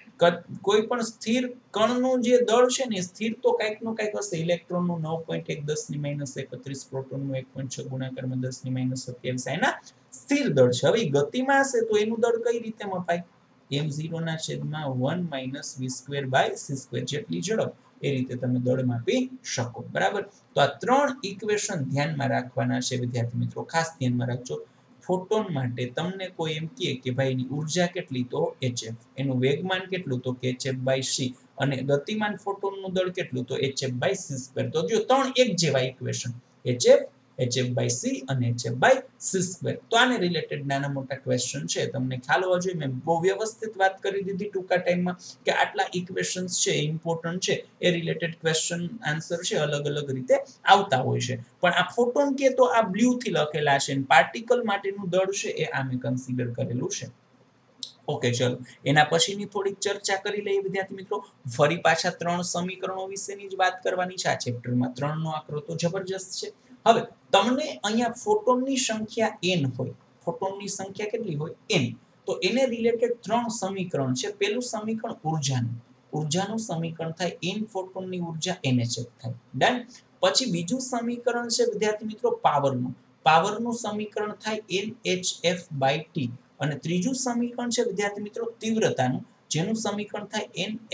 કોઈ પણ સ્થિર કણનું જે દળ છે ને, સ્થિર તો કંઈક નું કંઈક હશે. ઇલેક્ટ્રોનનું 9.1 10-31, પ્રોટોનનું 1.6 ગુણાકારમાં 10-27 એના સ્થિર દળ છે. હવે ગતિમાં હશે તો એનું દળ કઈ રીતે મપાય? m0 ના છેદમાં 1 - v²/c² જેટલી ઝડપ, એ રીતે તમે દળ માપી શકો. બરાબર. તો આ 3 ઇક્વેશન ધ્યાનમાં રાખવાના છે વિદ્યાર્થી મિત્રો, ખાસ ધ્યાનમાં રાખજો. ફોટોન માટે તમને કોઈ એમ કહે કે ભાઈ એની ઉર્જા કેટલી? તો hf. એનું વેગમાન કેટલું? તો કે hf/c. અને ગતિમાન ફોટોનનું દળ કેટલું? તો hf/c². તો જો 3 એક જેવા ઇક્વેશન, hf, hf/c અને hf/c². તો આને રિલેટેડ નાના મોટા ક્વેશ્ચન છે, તમને ખ્યાલ હોવો જોઈએ. મેં બહુ વ્યવસ્થિત વાત કરી દીધી ટૂંકા ટાઈમમાં કે આટલા ઇક્વેશન્સ છે, ઇમ્પોર્ટન્ટ છે, એ રિલેટેડ ક્વેશ્ચન આન્સર છે અલગ અલગ રીતે આવતા હોય છે. પણ આ ફોટોન કે તો આ બ્લુ થી લખેલા છે, પાર્ટિકલ માટેનું દળ છે એ આમે કન્સિડર કરેલું છે. ઓકે, ચલો એના પછીની થોડીક ચર્ચા કરી લઈએ વિદ્યાર્થી મિત્રો. ફરી પાછા 3 સમીકરણો વિશેની જ વાત કરવાની છે આ ચેપ્ટરમાં. 3 નો આંકડો તો જબરજસ્ત છે. હવે તમને અહીંયા ફોટોનની સંખ્યા n હોય, ફોટોનની સંખ્યા કેટલી હોય? n. તો એને રિલેટેડ 3 સમીકરણ છે. પહેલું સમીકરણ ઉર્જાનું સમીકરણ થાય n ફોટોનની ઉર્જા nhf થાય. ડન. પછી બીજું સમીકરણ છે વિદ્યાર્થી મિત્રો પાવરનું સમીકરણ થાય nhf/t. અને ત્રીજું સમીકરણ છે વિદ્યાર્થી મિત્રો તીવ્રતાનું, જેનું સમીકરણ થાય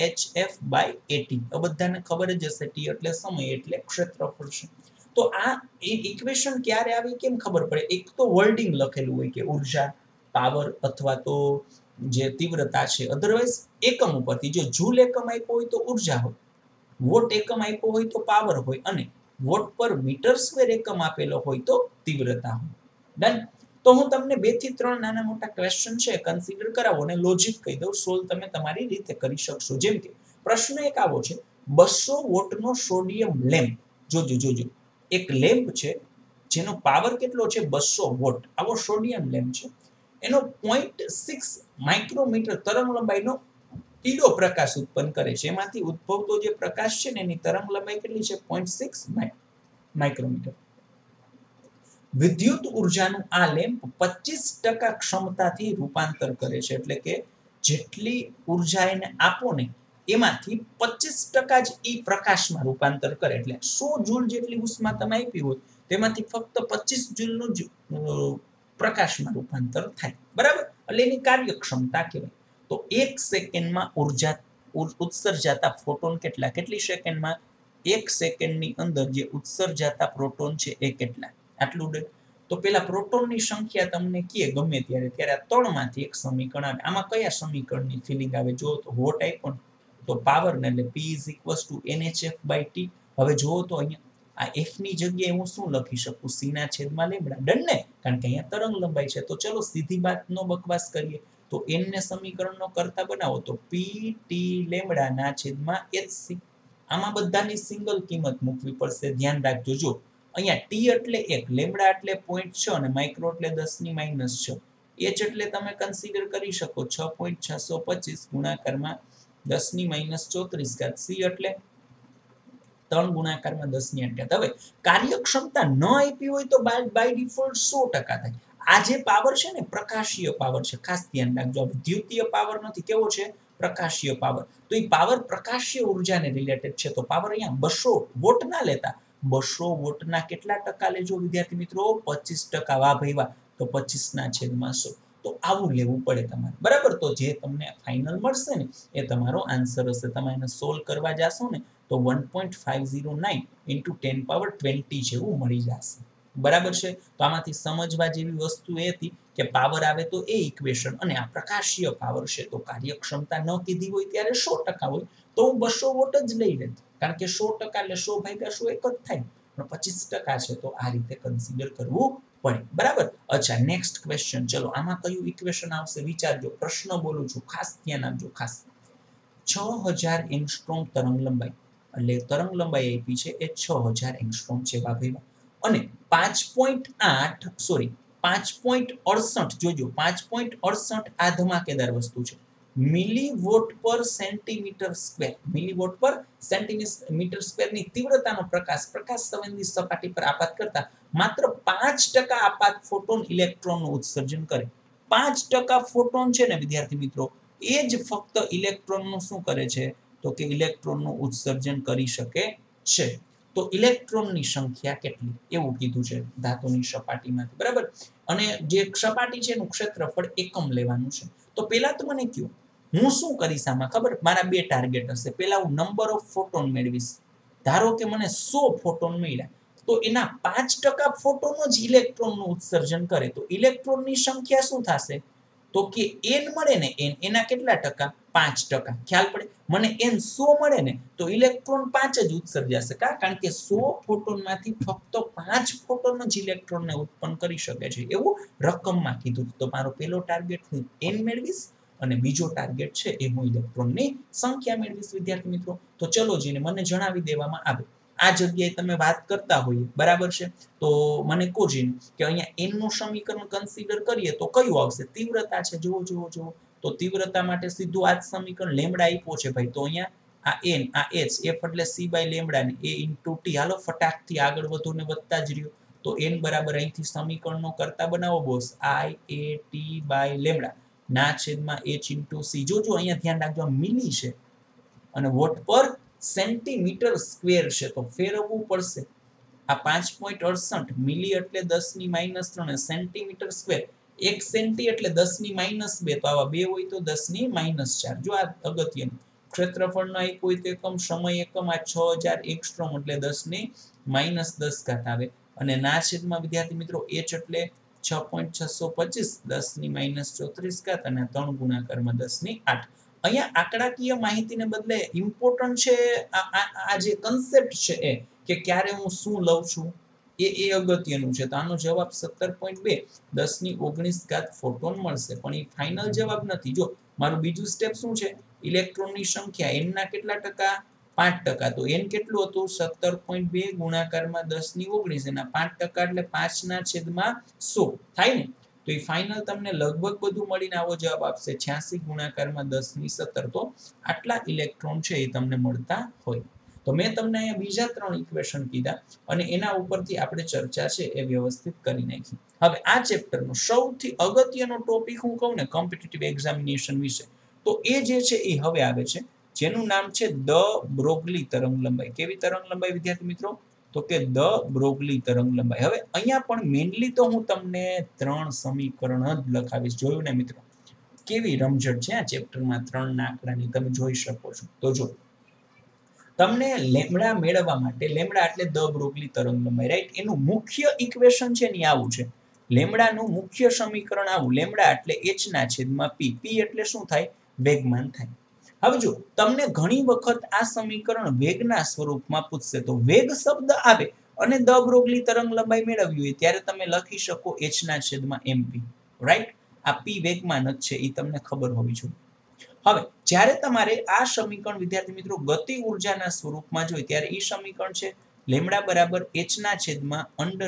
nhf/at. આ બધાને ખબર જ હશે, t એટલે સમય એટલે ક્ષેત્રફળ છે. તો આ ઇક્વેશન ક્યારે આવી કેમ ખબર પડે? એક તો વર્ડિંગ લખેલું હોય કે ઉર્જા, પાવર અથવા તો જે તીવ્રતા છે. અધરવાઇઝ એકમ ઉપરથી, જો જૂલ એકમ આપ્યો હોય તો ઉર્જા હોય, વોટ એકમ આપ્યો હોય તો પાવર હોય, અને વોટ પર મીટર સ્ક્વેર એકમ આપેલો હોય તો તીવ્રતા હોય. ડન. તો હું તમને 2 થી 3 નાના મોટા ક્વેશ્ચન છે કન્સિડર કરાવો અને લોજિક કહી દઉં, સોલ્વ તમે તમારી રીતે કરી શકશો. જેમ કે પ્રશ્ન એક આવો છે, 200 વોટનો સોડિયમ લેમ્પ, જોજો એક લેમ્પ છે જેનો પાવર કેટલો છે? 200 વોટ. આવો સોડિયમ લેમ્પ છે, એનો 0.6 માઇક્રોમીટર તરંગ લંબાઈનો તીડો પ્રકાશ ઉત્પન્ન કરે છે. એમાંથી ઉદ્ભવતો જે પ્રકાશ છે ને એની તરંગ લંબાઈ કેટલી છે? 0.6 માઇક્રોમીટર. વિદ્યુત ઉર્જાનું આ લેમ્પ 25% ક્ષમતાથી રૂપાંતર કરે છે. એટલે કે જેટલી ઉર્જા એને આપો ને એમાંથી 25% જ ઈ પ્રકાશમાં રૂપાંતર કરે. એટલે 100 જૂલ જેટલી ઉષ્મા તમે આપી હોય તેમાંથી ફક્ત 25 જૂલનું જ પ્રકાશમાં રૂપાંતર થાય. બરાબર. એટલે એની કાર્યક્ષમતા કહેવાય. તો 1 સેકન્ડમાં ઉત્સર્જાતા ફોટોન કેટલી સેકન્ડમાં? 1 સેકન્ડની અંદર જે ઉત્સર્જાતા પ્રોટોન છે એ કેટલા? આટલું ડે. તો પેલા પ્રોટોનની સંખ્યા તમને કહે ગમે ત્યારે આ 3 માંથી એક સમીકરણ આવે. આમાં કયા સમીકરણની ફિલિંગ આવે? જો તો વોટ આપ્યો તો પાવર ને એટલે P = nhf/t. હવે જુઓ તો અહીંયા આ f ની જગ્યાએ હું શું લખી શકું? c ના છેદમાં લેમ્બડા. ડન ને? કારણ કે અહીંયા તરંગ લંબાઈ છે. તો ચલો સીધી વાતનો બકવાસ કરીએ. તો n ને સમીકરણનો કરતા બનાવો તો pt લેમ્બડા ના છેદમાં hc. આમાં બધાની સિંગલ કિંમત મૂકવી પડશે. ધ્યાન રાખજો. જો અહીંયા t એટલે 1, લેમ્બડા એટલે 0.6 અને માઇક્રો એટલે 10⁻⁶. h એટલે તમે કન્સિડર કરી શકો 6.625 ગુણાકારમાં 10⁻34. c એટલે 3 ગુણાકારમાં 10⁸. હવે કાર્યક્ષમતા ન આપી હોય તો બાય ડિફોલ્ટ 100% થાય. આ જે પાવર છે ને પ્રકાશીય પાવર છે, ખાસ ધ્યાન રાખજો. વિદ્યુતીય પાવર નથી, કેવો છે? પ્રકાશીય પાવર. તો એ પાવર પ્રકાશીય ઉર્જાને રિલેટેડ છે. તો પાવર અહીંયા 200 વોટ ના લેતા 200 વોટના કેટલા ટકા લેજો વિદ્યાર્થી મિત્રો? 25%. વાહ ભાઈ વાહ. તો 25/100. તો આવું લેવું પડે તમારે. બરાબર. તો જે તમને ફાઇનલ મળશે ને એ તમારો આન્સર હશે. તમે એને સોલ્વ કરવા જાશો ને તો 1.509 × 10⁻20 જેવું મળી જશે. બરાબર છે. તો આમાંથી સમજવા જેવી વસ્તુ એ હતી કે પાવર આવે તો એ ઇક્વેશન અને આ પ્રકાશીય પાવર છે તો કાર્યક્ષમતા ન કીધી હોય ત્યારે 100% હોય તો હું 200 વોટ જ લઈ લેત, કારણ કે 100% એટલે 100 ભાગ્યા 100 એક જ થાય, પણ 25% છે તો આ રીતે કન્સિડર કરવું પડે. બરાબર. અચ્છા, નેક્સ્ટ ક્વેશ્ચન. ચલો, આમાં કયું ઇક્વેશન આવશે વિચારજો, પ્રશ્ન બોલું છું, ખાસ ધ્યાન આપજો. ખાસ 6000 એંગસ્ટ્રોમ તરંગ લંબાઈ, એટલે તરંગ લંબાઈ આપી છે એ 6000 એંગસ્ટ્રોમ છે ભાભીમાં, અને 5.8 સોરી 5.68 જોજો 5.68 આ ધમાકેદાર વસ્તુ છે, મિલીવોટ પર સેન્ટીમીટર સ્ક્વેર, મિલીવોટ પર સેન્ટીમીટર સ્ક્વેર ની તીવ્રતાનો પ્રકાશ સંવેદી સપાટી પર આપાત કરતા માત્ર 5% આપાત ફોટોન ઇલેક્ટ્રોનનું ઉત્સર્જન કરે. 5% ફોટોન છે ને વિદ્યાર્થી મિત્રો, એ જ ફક્ત ઇલેક્ટ્રોનનું શું કરે છે, તો કે ઇલેક્ટ્રોનનું ઉત્સર્જન કરી શકે છે. તો ઇલેક્ટ્રોનની સંખ્યા કેટલી એવું કીધું છે ધાતુની સપાટીમાંથી. બરાબર. અને જે સપાટી છે એનું ક્ષેત્રફળ એકમ લેવાનું છે. તો પહેલા તો મને કહો, હું શું કરીશ આમાં ખબર, મારા બે ટાર્ગેટ હશે. પહેલા હું નંબર ઓફ ફોટોન મેળવીશ. ધારો કે મને 100 ફોટોન મળ્યા, તો એના 5% ફોટોન જ ઇલેક્ટ્રોનનું ઉત્સર્જન કરે, તો ઇલેક્ટ્રોનની સંખ્યા શું થશે, તો કે n મળે ને, એના કેટલા ટકા, 5%. ખ્યાલ પડે. મને n 100 મળે ને તો ઇલેક્ટ્રોન 5 જ ઉત્સર્જાશે, કારણ કે 100 ફોટોનમાંથી ફક્ત 5 ફોટોન જ ઇલેક્ટ્રોનને ઉત્પન્ન કરી શકે છે, એવું રકમમાં કીધું. તો મારો પહેલો ટાર્ગેટ હું n મેળવીશ અને બીજો ટાર્ગેટ છે એ હું ઇલેક્ટ્રોનની સંખ્યા મેળવીશ વિદ્યાર્થી મિત્રો. તો ચલો જીને મને જણાવી દેવામાં આવે, આ જગ્યાએ તમે વાત કરતા હોઈએ, બરાબર છે, તો મને કહો જીને કે અહીંયા n નું સમીકરણ કન્સિડર કરીએ તો કયું આવશે, તીવ્રતા છે, જુઓ. તો તીવ્રતા માટે સીધું આ જ સમીકરણ લેમ્બડા આપ્યો છે ભાઈ, તો અહીંયા આ n આ h f એટલે c બાય લેમ્બડા ને a ઇન્ટુ t. હાલો ફટાકથી આગળ વધો ને વધતા જ રહ્યો. તો n બરાબર અહીંથી સમીકરણનો કરતા બનાવો boss, i a t by lambda ના છેદમાં h ઇન્ટુ c. જોજો અહીંયા ધ્યાન રાખજો, મિલી છે અને વોટ પર સેન્ટીમીટર સ્ક્વેર છે, તો ફેરવવું પડશે. આ 5.68 મિલી એટલે 10⁻³ સેન્ટીમીટર સ્ક્વેર, 1 સેન્ટી એટલે 10⁻², તો આવા બે હોય તો 10⁻⁴. જો આ અગત્યનું, ક્ષેત્રફળનો એક હોય તો એકમ, સમય એકમ, આ 6000 એંગસ્ટ્રોમ એટલે 10⁻10 આવે, અને ના છેદમાં વિદ્યાર્થી મિત્રો h એટલે 6.625 10⁻34 અને 3 ગુણાકારમાં 10⁸. અહીંયા આંકડાકીય માહિતીને બદલે ઇમ્પોર્ટન્ટ છે આ જે કન્સેપ્ટ છે એ, કે ક્યારે હું શું લઉં છું એ અગત્યનું છે. તો આનો જવાબ 17.2 10⁻19 ફોટોન મળશે, પણ એ ફાઇનલ જવાબ નથી. જો મારું બીજું સ્ટેપ શું છે, ઇલેક્ટ્રોનની સંખ્યા n ના કેટલા ટકા, 5%. તો n કેટલું હતું, 17.2 ગુણાકારમાં 10⁻19, એના 5% એટલે 5/100 થાય ને. તો એ ફાઇનલ તમને લગભગ બધું મળીને આવો જવાબ આપશે, 86 ગુણાકારમાં 10⁻17. તો આટલા ઇલેક્ટ્રોન છે એ તમને મળતા હોય. તો મેં તમને અહીંયા બીજા 3 ઇક્વેશન કીધા અને એના ઉપરથી આપણે ચર્ચા છે એ વ્યવસ્થિત કરી નાખી. હવે આ ચેપ્ટરનો સૌથી અગત્યનો ટોપિક હું કહું ને કોમ્પિટિટિવ એક્ઝામિનેશન વિશે, તો એ જે છે એ હવે આવે છે, જેનું નામ છે દ બ્રોગલી તરંગ લંબાઈ. કેવી તરંગ લંબાઈ વિદ્યાર્થી મિત્રો, તો કે દ બ્રોગલી તરંગ લંબાઈ. હવે અહીંયા પણ મેઇનલી તો હું તમને 3 સમીકરણ જ લખાવીશ. જોયું ને મિત્રો, કેવી રમઝટ છે આ ચેપ્ટરમાં 3 ના આંકડાની, તમે જોઈ શકો છો. તો જો તમને લેમ્બડા મેળવવા માટે, લેમ્બડા એટલે દ બ્રોગલી તરંગ લંબાઈ, રાઈટ, એનું મુખ્ય ઇક્વેશન છે ને આવું છે. લેમ્બડાનું મુખ્ય સમીકરણ આવું, લેમ્બડા એટલે h ના છેદમાં p. p એટલે શું થાય, વેગમાન થાય. હવે જો તમને ઘણી વખત આ સમીકરણ વેગના સ્વરૂપમાં પૂછશે, તો વેગ શબ્દ આવે અને દ બ્રોગલી તરંગ લંબાઈ મેળવવી હોય ત્યારે તમે લખી શકો h ના છેદમાં mp, રાઈટ. આ p વેગમાન જ છે, એ તમને ખબર હોવી જોઈએ. હવે જ્યારે તમારે આ સમીકરણ વિદ્યાર્થી મિત્રો ગતિ ઉર્જાના સ્વરૂપમાં જોઈએ ત્યારે એ સમીકરણ છે લેમ્બડા બરાબર h ના છેદમાં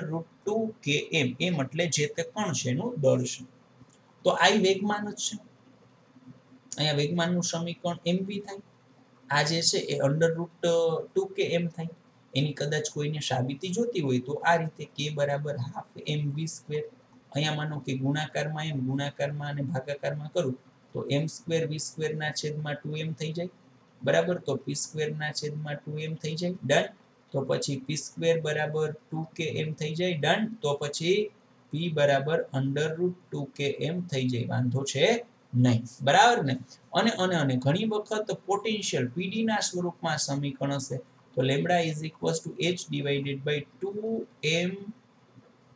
√2km, એમ એટલે જે તે કણ છે એનું દળ છે. તો આ વેગમાન જ છે, અહીંયા વેગમાનનું સમીકરણ mv થાય, આ જે છે એ √2km થાય. એની કદાચ કોઈને સાબિતી જોતી હોય તો આ રીતે k બરાબર હાફ mv², અહીંયા માનો કે ગુણાકારમાં m, ગુણાકારમાં અને ભાગાકારમાં કરું તો m² v² ના છેદમાં 2m થઈ જાય, બરાબર. તો p² ના છેદમાં 2m થઈ જાય, ડન. તો પછી p² બરાબર 2km થઈ જાય, ડન. તો પછી p બરાબર √2km થઈ જાય, વાંધો છે નહીં, બરાબર ને. અને ઘણી વખત પોટેન્શિયલ pd ના સ્વરૂપમાં સમીકરણ હશે, તો લેમ્બડા h / 2m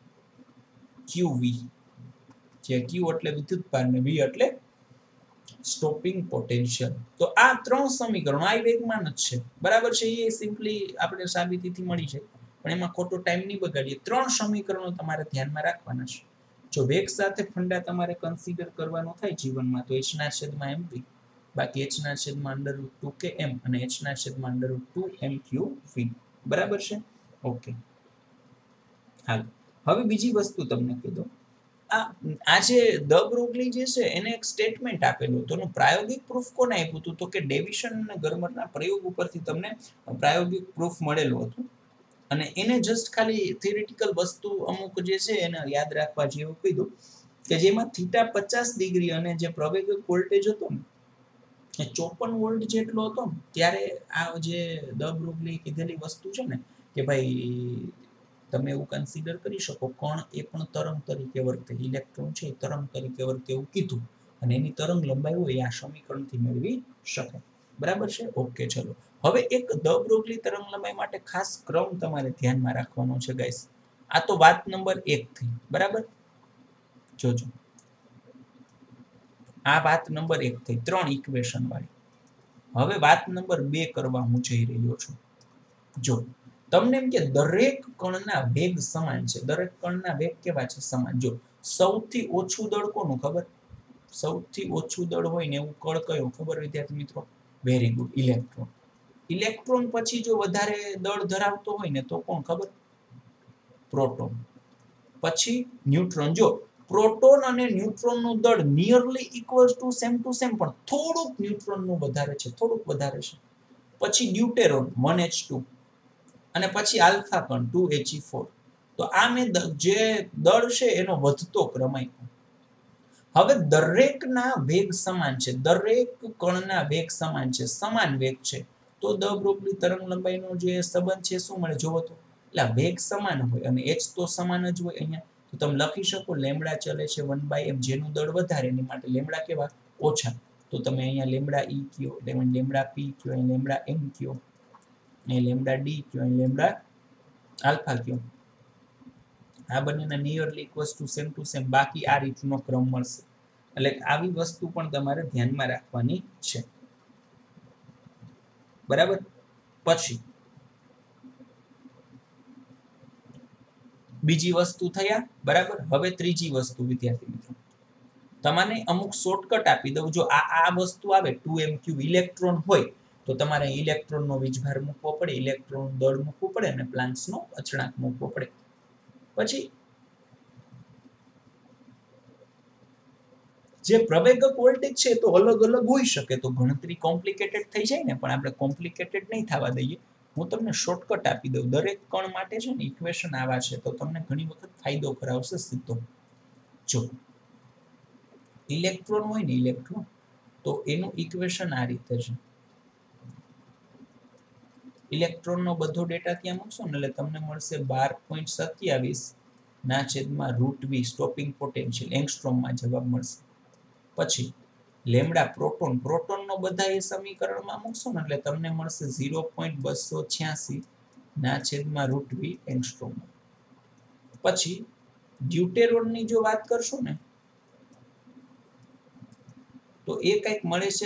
QV, જે Q એટલે વિદ્યુતભાર ને V એટલે સ્ટોપિંગ પોટેન્શિયલ. તો આ ત્રણ સમીકરણો આ વેગમાન જ છે, બરાબર છે. એ સિમ્પલી આપણે સાબિતીથી મળી જાય, પણ એમાં ખોટો ટાઈમ નહીં બગાડીએ. ત્રણ સમીકરણો તમારે ધ્યાનમાં રાખવાના છે. જો વેગ સાથે ફંડા તમારે કન્સિડર કરવાનો થાય જીવનમાં, તો h/mv, બાકી h/√2km અને h/√2mqv, બરાબર છે. ઓકે, હાલ હવે બીજી વસ્તુ તમને કહી દઉં. આ જે દ બ્રોગલી જે છે એને એક સ્ટેટમેન્ટ આપેલું હતું, એનું પ્રાયોગિક પ્રૂફ કોને આપ્યું હતું? તો કે ડેવિશન અને ગર્મરના પ્રયોગ ઉપરથી તમને પ્રાયોગિક પ્રૂફ મળેલું હતું, અને એને જસ્ટ ખાલી થિયરિટિકલ વસ્તુ અમુક જે છે એને યાદ રાખવા જેવું કીધું, કે જેમાં થીટા 50 ડિગ્રી અને જે પ્રવેગક વોલ્ટેજ હતો ને એ 54 વોલ્ટ જેટલો હતો ને, ત્યારે આ જે દ બ્રોગલી કીધેલી વસ્તુ છે ને કે ભાઈ તમે એવું કન્સિડર કરી શકો, કણ એ પણ તરંગ તરીકે વર્તે, ઇલેક્ટ્રોન છે એ તરંગ તરીકે વર્તે એવું કીધું, અને એની તરંગ લંબાઈ હોય આ સમીકરણથી મેળવી શકાય, બરાબર છે. ઓકે, ચલો હવે એક દ બ્રોગલી તરંગ લંબાઈ માટે ખાસ ક્રમ તમારે ધ્યાનમાં રાખવાનો છે ગાઈસ. આ તો વાત નંબર 1 થઈ, બરાબર. જોજો, આ વાત નંબર 1 થઈ, 3 ઇક્વેશન વાળી. હવે વાત નંબર 2 કરવા હું જઈ રહ્યો છું. જો તમને એમ કે દરેક કણના વેગ સમાન છે, દરેક કણના વેગ કેવા છે? સમાન. જો સૌથી ઓછું દળ કોનું ખબર? સૌથી ઓછું દળ હોય ને એવું કણ કયું ખબર વિદ્યાર્થી મિત્રો? Very good, electron. ઇલેક્ટ્રોન પછી જો વધારે દળ ધરાવતો હોય ને તો કોણ ખબર? પ્રોટોન. પછી ન્યુટ્રોન. જો પ્રોટોન અને ન્યુટ્રોનનું દળ નિયરલી ઇક્વલ ટુ સેમ, પણ થોડુંક ન્યુટ્રોનનું વધારે છે, થોડુંક વધારે છે. પછી ડ્યુટેરોન 1h2, અને પછી આલ્ફા કણ 2he4. તો આ મેં જે દળ છે એનો વધતો ક્રમ આપ્યો. હવે દરેકના વેગ સમાન છે, દરેક કણના વેગ સમાન છે, સમાન વેગ છે, તો દ બ્રોગલી તરંગ લંબાઈનો જે સંબંધ છે શું મળે? જોવો તો, એટલે વેગ સમાન હોય અને h તો સમાન જ હોય. અહીંયા તો તમે લખી શકો લેમ્બડા ચલે છે 1/m, જેનું દળ વધારે એની માટે લેમ્બડા કેવા? ઓછા. તો તમે અહીંયા લેમ્બડા e કયો, લેમ્બડા p કયો, અહીં લેમ્બડા m કયો, અહીં લેમ્બડા d કયો, અહીં લેમ્બડા આલ્ફા કયો. આ બંનેના નિયરલી ઇક્વલ ટુ સેમ, બાકી આ રીતનો ક્રમ મળશે. એટલે આવી વસ્તુ પણ તમારે ધ્યાનમાં રાખવાની છે, બરાબર. પછી બીજી વસ્તુ થયા, બરાબર. હવે ત્રીજી વસ્તુ વિદ્યાર્થી મિત્રો, તમને અમુક શોર્ટકટ આપી દઉં. જો આ વસ્તુ આવે 2mq ઇલેક્ટ્રોન હોય તો તમારે ઇલેક્ટ્રોનનો વીજભાર મૂકવો પડે, ઇલેક્ટ્રોન દળ મૂકવું પડે અને પ્લાન્ક્સનો અચળાંક મૂકવો પડે. પછી જે પ્રવેગક વોલ્ટેજ છે તો અલગ અલગ હોઈ શકે, તો ગણતરી કોમ્પ્લિકેટેડ થઈ જાય ને, પણ આપણે કોમ્પ્લિકેટેડ નહીં થવા દઈએ. હું તમને શોર્ટકટ આપી દઉં. દરેક કણ માટે છે ને ઇક્વેશન આવા છે, તો તમને ઘણી વખત ફાયદો કરાવશે સીધો. જો ઇલેક્ટ્રોન હોય ને, ઇલેક્ટ્રોન, તો એનું ઇક્વેશન આ રીતે છે. ઇલેક્ટ્રોનનો બધો ડેટા ત્યાં મૂકશો ને એટલે તમને મળશે 12.27 √v સ્ટોપિંગ પોટેન્શિયલ, એંગસ્ટ્રોમમાં જવાબ મળશે. પછી લેમ્બડા પ્રોટોનનો બધા એ સમીકરણમાં મૂકશો ને એટલે તમને મળશે 0.286 √v એંગસ્ટ્રોમ. પછી ડ્યુટેરોનની જો વાત કરશો ને તો એ કંઈક મળે છે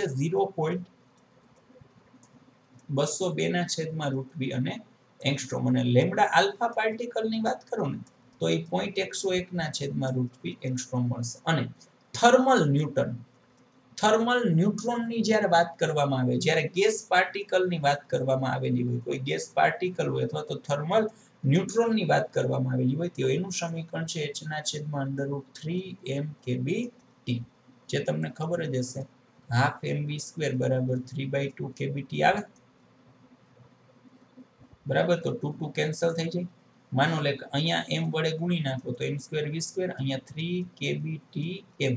0.202 √v અને એંગસ્ટ્રોમ. અને લેમ્બડા આલ્ફા પાર્ટિકલની વાત કરો ને તો એ 0.101 √v એંગસ્ટ્રોમ મળશે. અને થર્મલ ન્યુટ્રોનની જ્યારે વાત કરવામાં આવે, જ્યારે ગેસ પાર્ટિકલની વાત કરવામાં આવેલી હોય, કોઈ ગેસ પાર્ટિકલ હોય અથવા તો થર્મલ ન્યુટ્રોનની વાત કરવામાં આવેલી હોય, તો એનું સમીકરણ છે h/√3mkBT, જે તમને ખબર જ હશે, 12mv² બરાબર 3/2 kBT આવે, બરાબર. તો 2 2 કેન્સલ થઈ જાય. માનો લે કે અહીંયા m વડે ગુણી નાખો તો m² v², અહીંયા 3 kBTm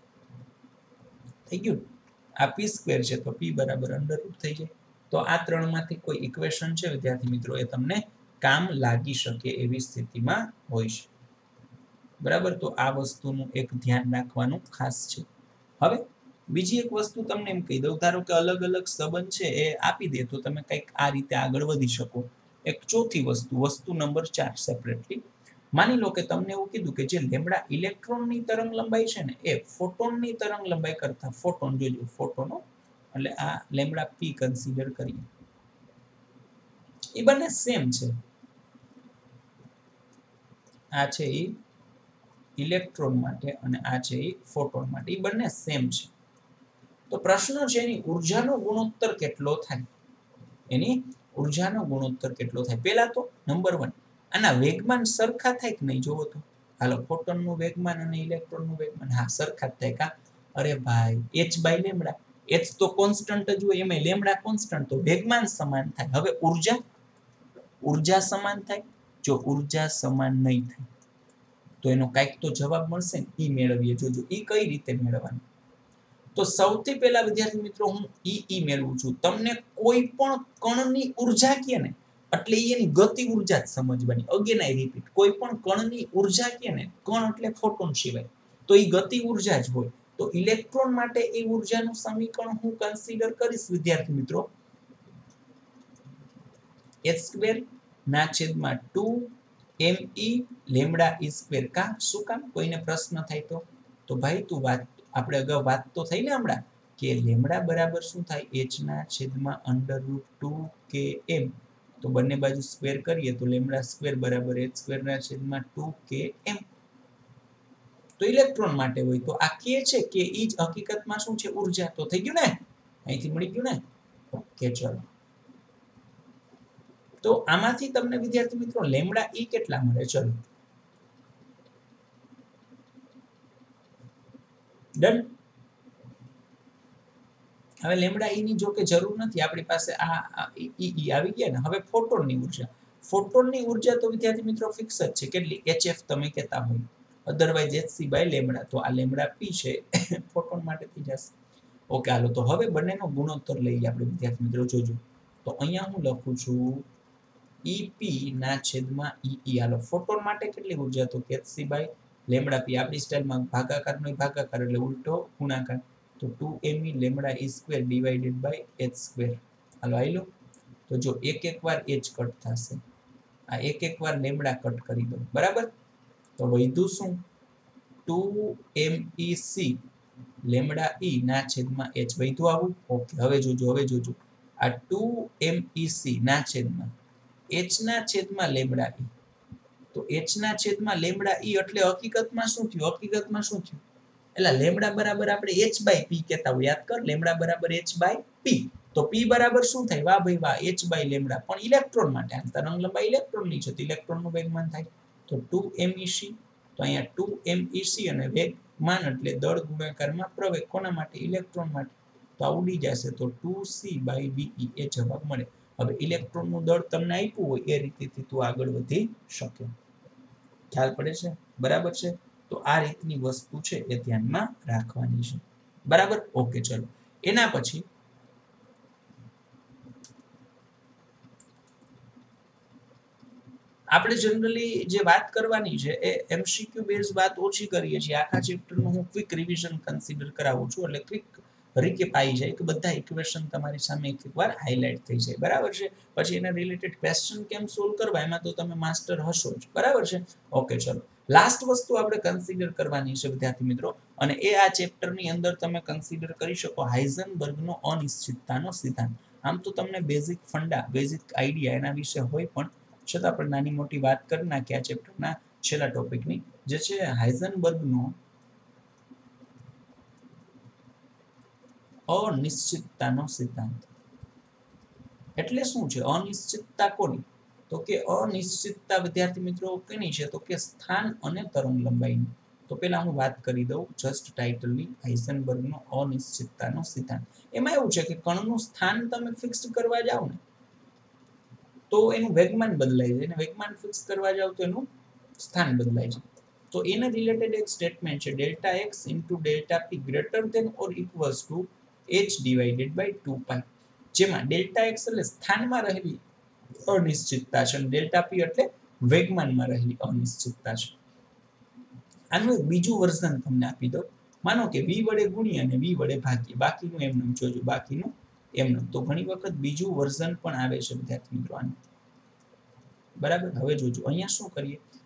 થઈ ગયું. આ p² છે તો p બરાબર √ થઈ જાય. તો આ ત્રણમાંથી કોઈ ઇક્વેશન છે વિદ્યાર્થી મિત્રો એ તમને કામ લાગી શકે એવી સ્થિતિમાં હોય છે, બરાબર. તો આ વસ્તુનું એક ધ્યાન રાખવાનું ખાસ છે. હવે બીજી એક વસ્તુ તમને એમ કહી દઉં, ધારો કે અલગ અલગ સંબંધ છે એ આપી દે તો તમે કંઈક આ રીતે આગળ વધી શકો. એક ચોથી વસ્તુ નંબર 4 સેપરેટલી, માની લો કે તમને એવું કીધું કે જે લેમ્ડા ઇલેક્ટ્રોનની તરંગ લંબાઈ છે ને એ ફોટોનની તરંગ લંબાઈ કરતા ફોટોન જોજો ફોટોનો એટલે આ લેમ્ડા પી કન્સિડર કરીએ એ બંને સેમ છે આ છે એ ઇલેક્ટ્રોન માટે અને આ છે એ ફોટોન માટે એ બંને સેમ છે તો પ્રશ્ન છે એની ઉર્જાનો ગુણોત્તર કેટલો થાય એની ઉર્જાનો ગુણોત્તર કેટલો થાય પહેલા તો નંબર 1 આના વેગમાન સરખા થાય કે નહીં જોવો તો હાલો ફોટોનનું વેગમાન અને ઇલેક્ટ્રોનનું વેગમાન હા સરખા જ થાય કા અરે ભાઈ h બાય લેમ્ડા h તો કોન્સ્ટન્ટ જ હોય એમાં લેમ્ડા કોન્સ્ટન્ટ તો વેગમાન સમાન થાય હવે ઉર્જા સમાન થાય જો ઉર્જા સમાન નહીં થાય તો એનો કાંઈક તો જવાબ મળશે ને ઈ મેળવીએ જોજો ઈ કઈ રીતે મેળવવાનું તો સૌથી પહેલા વિદ્યાર્થી મિત્રો હું ઈ મેળવું છું તમને કોઈ પણ કણની ઉર્જા કે ને એટલે એની ગતિ ઉર્જા જ સમજવાની અગેન આઈ રિપીટ કોઈ પણ કણની ઉર્જા કે ને કણ એટલે ફોટોન સિવાય તો એ ગતિ ઉર્જા જ હોય તો ઇલેક્ટ્રોન માટે એ ઉર્જાનું સમીકરણ હું કન્સિડર કરીશ વિદ્યાર્થી મિત્રો h² ના છેદમાં 2 me લેમ્ડા e સ્ક્વેર કા શું કામ કોઈને પ્રશ્ન થાય તો ભાઈ તું વાત આપણે અગાઉ વાત તો થઈ ને હમણાં કે લેમ્ડા બરાબર શું થાય h ના છેદમાં √2 km તો બંને બાજુ સ્ક્વેર કરીએ તો લેમ્ડા સ્ક્વેર બરાબર h² ના છેદમાં 2 km તો ઇલેક્ટ્રોન માટે હોય તો આ કે છે કે ઈ જ હકીકતમાં શું છે ઉર્જા તો થઈ ગયું ને અહીંથી મળી ગયું ને ઓકે ચલો તો આમાંથી તમને વિદ્યાર્થી મિત્રો લેમ્ડા ઈ કેટલા મળે ચલો ડન હવે લેમ્ડા ઈ ની જો કે જરૂર નથી આપણી પાસે આ ઈ આવી ગયા ને હવે ફોટોનની ઉર્જા તો વિદ્યાર્થી મિત્રો ફિક્સ જ છે કેટલી hf તમે કહેતા હોય અધરવાઇઝ hc બાય લેમ્ડા તો આ લેમ્ડા પી છે ફોટોન માટે થઈ જશે ઓકે હાલો તો હવે બંનેનો ગુણોત્તર લઈએ આપણે વિદ્યાર્થી મિત્રો જોજો તો અહીંયા હું લખું છું ep ના છેદમાં ઈ હાલો ફોટોન માટે કેટલી ઉર્જા તો hc બાય લેમ્ડા પી આપણી સ્ટાઇલમાં ભાગાકારનો ભાગાકાર એટલે ઉલટો ગુણાકાર તો 2me lambda e square divided by h². હાલો આઈ લો તો જો એક વાર h કટ થશે આ એક વાર લેમ્ડા કટ કરી દો બરાબર તો વધ્યું શું 2mec લેમ્ડા e ના છેદમાં h વધ્યું આવું ઓકે હવે જોજો આ 2mec ના છેદમાં h ના છેદમાં લેમ્ડા e તો h ના છેદમાં લેમ્ડા e એટલે હકીકતમાં શું થયું એટલે લેમ્ડા બરાબર આપણે h બાય p કહેતા હોય યાદ કર લેમ્ડા બરાબર h બાય p તો p બરાબર શું થાય વાહ ભાઈ વાહ h બાય લેમ્ડા પણ ઇલેક્ટ્રોન માટે આ તરંગ લંબાઈ ઇલેક્ટ્રોનની છે તો ઇલેક્ટ્રોનનું વેગમાન થાય તો 2mec તો અહીંયા 2mec અને વેગમાન એટલે દળ ગુણાકારમાં પ્રવેગ કોના માટે ઇલેક્ટ્રોન માટે તો આ ઉડી જશે તો 2c બાય ve એ જવાબ મળે હવે ઇલેક્ટ્રોનનું દળ તમને આપ્યું હોય એ રીતેથી તું આગળ વધી શકે ખ્યાલ પડે છે બરાબર છે તો આ રીતની વસ્તુ છે એ ધ્યાનમાં રાખવાની છે બરાબર ઓકે ચલો એના પછી આપણે જનરલી જે વાત કરવાની છે એ એમસીક્યુ બેઝ વાત ઓછી કરીએ છીએ આખા ચેપ્ટરનું હું ક્વિક રિવિઝન કન્સિડર કરાવું છું એટલે ક્વિક રીકેપ આવી જાય કે બધા ઇક્વેશન તમારી સામે એકવાર હાઇલાઇટ થઈ જાય બરાબર છે પછી એના રિલેટેડ ક્વેશ્ચન કેમ સોલ્વ કરવા એમાં તો તમે માસ્ટર હશો જ બરાબર છે ઓકે ચલો લાસ્ટ વસ્તુ આપણે કન્સિડર કરવાની છે વિદ્યાર્થી મિત્રો અને એ આ ચેપ્ટરની અંદર તમે કન્સિડર કરી શકો હાઇઝનબર્ગનો અનિશ્ચિતતાનો સિદ્ધાંત આમ તો તમને બેઝિક આઈડિયા એના વિશે હોય પણ છતાં આપણે નાની મોટી વાત કરી નાખીએ આ ચેપ્ટરના છેલ્લા ટોપિકની જે છે હાઇઝનબર્ગનો અનિશ્ચિતતાનો સિદ્ધાંત એટલે શું છે અનિશ્ચિતતા કોની તો કે અનિશ્ચિતતા વિદ્યાર્થી મિત્રો કેની છે તો કે સ્થાન અને તરંગ લંબાઈની તો પહેલા હું વાત કરી દઉં જસ્ટ ટાઇટલની હાઇઝનબર્ગનો અનિશ્ચિતતાનો સિદ્ધાંત એમાં એવું છે કે કણનું સ્થાન તમે ફિક્સ કરવા જાઓ ને તો એનું વેગમાન બદલાય છે અને વેગમાન ફિક્સ કરવા જાવ તો એનું સ્થાન બદલાય છે તો એને રિલેટેડ એક સ્ટેટમેન્ટ છે delta x into delta p greater than or equals to h divided by 2 જેમાં ડેલ્ટા x એટલે સ્થાનમાં રહેલી અનિશ્ચિતતા છે અને ડેલ્ટા p એટલે વેગમાનમાં રહેલી અનિશ્ચિતતા છે આનું એક બીજું વર્ઝન તમને આપી દઉં માનો કે v વડે ગુણીએ અને v વડે ભાગીએ બાકીનું એમનેમ જોજો બાકીનું એમનેમ તો ઘણી વખત બીજું વર્ઝન પણ આવે છે વિદ્યાર્થી મિત્રો આનું બરાબર હવે જોજો અહીંયા શું કરીએ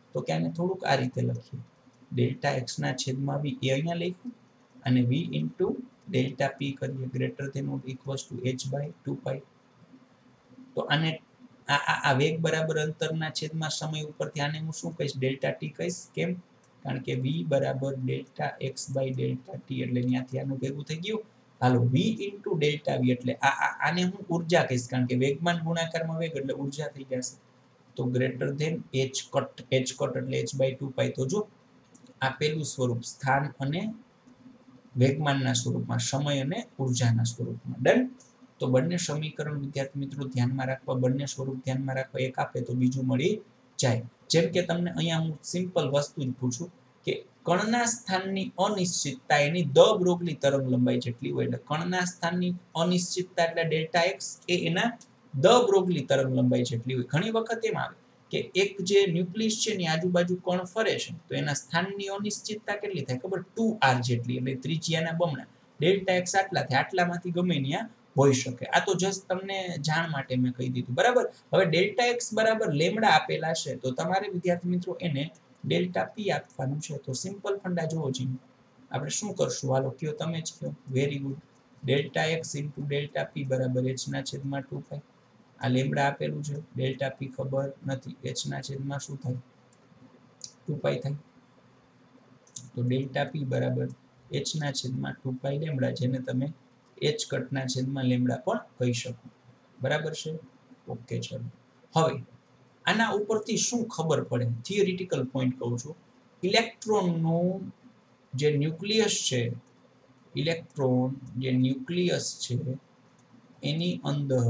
તો કે આને થોડુંક આ રીતે લખીએ, ડેલ્ટા એક્સ ના છેદમાં વી એ અહીંયા લખ્યું અને વી ઇન્ટુ ડેલ્ટા પી કરીએ greater than or equals to h by 2 pi. તો આને આ વેગ બરાબર અંતરના છેદમાં સમય ઉપરથી આને હું શું કહીશ, ડેલ્ટા ટી કહીશ. કેમ? કારણ કે v બરાબર delta X by delta T એટલે ત્યાંથી આનું ભેગું થઈ ગયું. હાલો v ઇન્ટુ ડેલ્ટા વી એટલે આને હું ઉર્જા કહીશ, કારણ કે વેગમાન ગુણાકારમાં વેગ એટલે ઉર્જા થઈ જશે. તો ગ્રેટર ધેન h કટ એટલે h બાય 2 પાઈ. તો જો આપેલું સ્વરૂપ સ્થાન અને વેગમાનના સ્વરૂપમાં, સમય અને ઉર્જાના સ્વરૂપમાં. ડન. તો બંને સમીકરણ વિદ્યાર્થી મિત્રો ધ્યાનમાં રાખવા, બંને સ્વરૂપ ધ્યાનમાં રાખવા, એક આપે તો બીજું મળી જાય. જેમ કે તમને અહીંયા હું સિમ્પલ વસ્તુ જ પૂછું કે કણના સ્થાનની અનિશ્ચિતતા એની દ બ્રોગલી તરંગ લંબાઈ જેટલી હોય, એટલે કણના સ્થાનની અનિશ્ચિતતા એટલે ડેલ્ટા એક્સ એ એના દ બ્રોગલી તરંગ લંબાઈ જેટલી હોય. ઘણી વખત એમ આવે કે એક જે ન્યુક્લિયસ છે એની આજુબાજુ કણ ફરે છે, તો એના સ્થાનની અનિશ્ચિતતા કેટલી થાય ખબર, 2r જેટલી, એટલે ત્રિજ્યાના બમણા. ડેલ્ટા એક્સ આટલાથી આટલામાંથી ગમે ત્યાં હોઈ શકે. આ તો જસ્ટ તમને જાણ માટે મેં કહી દીધું, બરાબર. હવે ડેલ્ટા એક્સ બરાબર લેમડા આપેલા છે, તો તમારે વિદ્યાર્થી મિત્રો એને ડેલ્ટા પી આપવાનું છે. તો સિમ્પલ ફંડા જોવો છીએ, આપણે શું કરશું, હાલો કયો, તમે જ કયો. Very good. Delta X into delta P બરાબર h ના છેદમાં 2 પાઈ. આ લેમડા આપેલું છે, ડેલ્ટા પી ખબર નથી, h ના છેદમાં શું થાય, 2 પાઈ થાય. તો ડેલ્ટા પી બરાબર h ના છેદમાં 2 પાઈ લેમડા, જેને તમે h કટના છેદમાં લેમડા પણ કહી શકો. બરાબર છે? ઓકે, ચલો. હવે આના ઉપરથી શું ખબર પડે, થિયરિટિકલ પોઈન્ટ કહું છું. ઇલેક્ટ્રોનનું જે ન્યુક્લિયસ છે, ઇલેક્ટ્રોન જે ન્યુક્લિયસ છે એની અંદર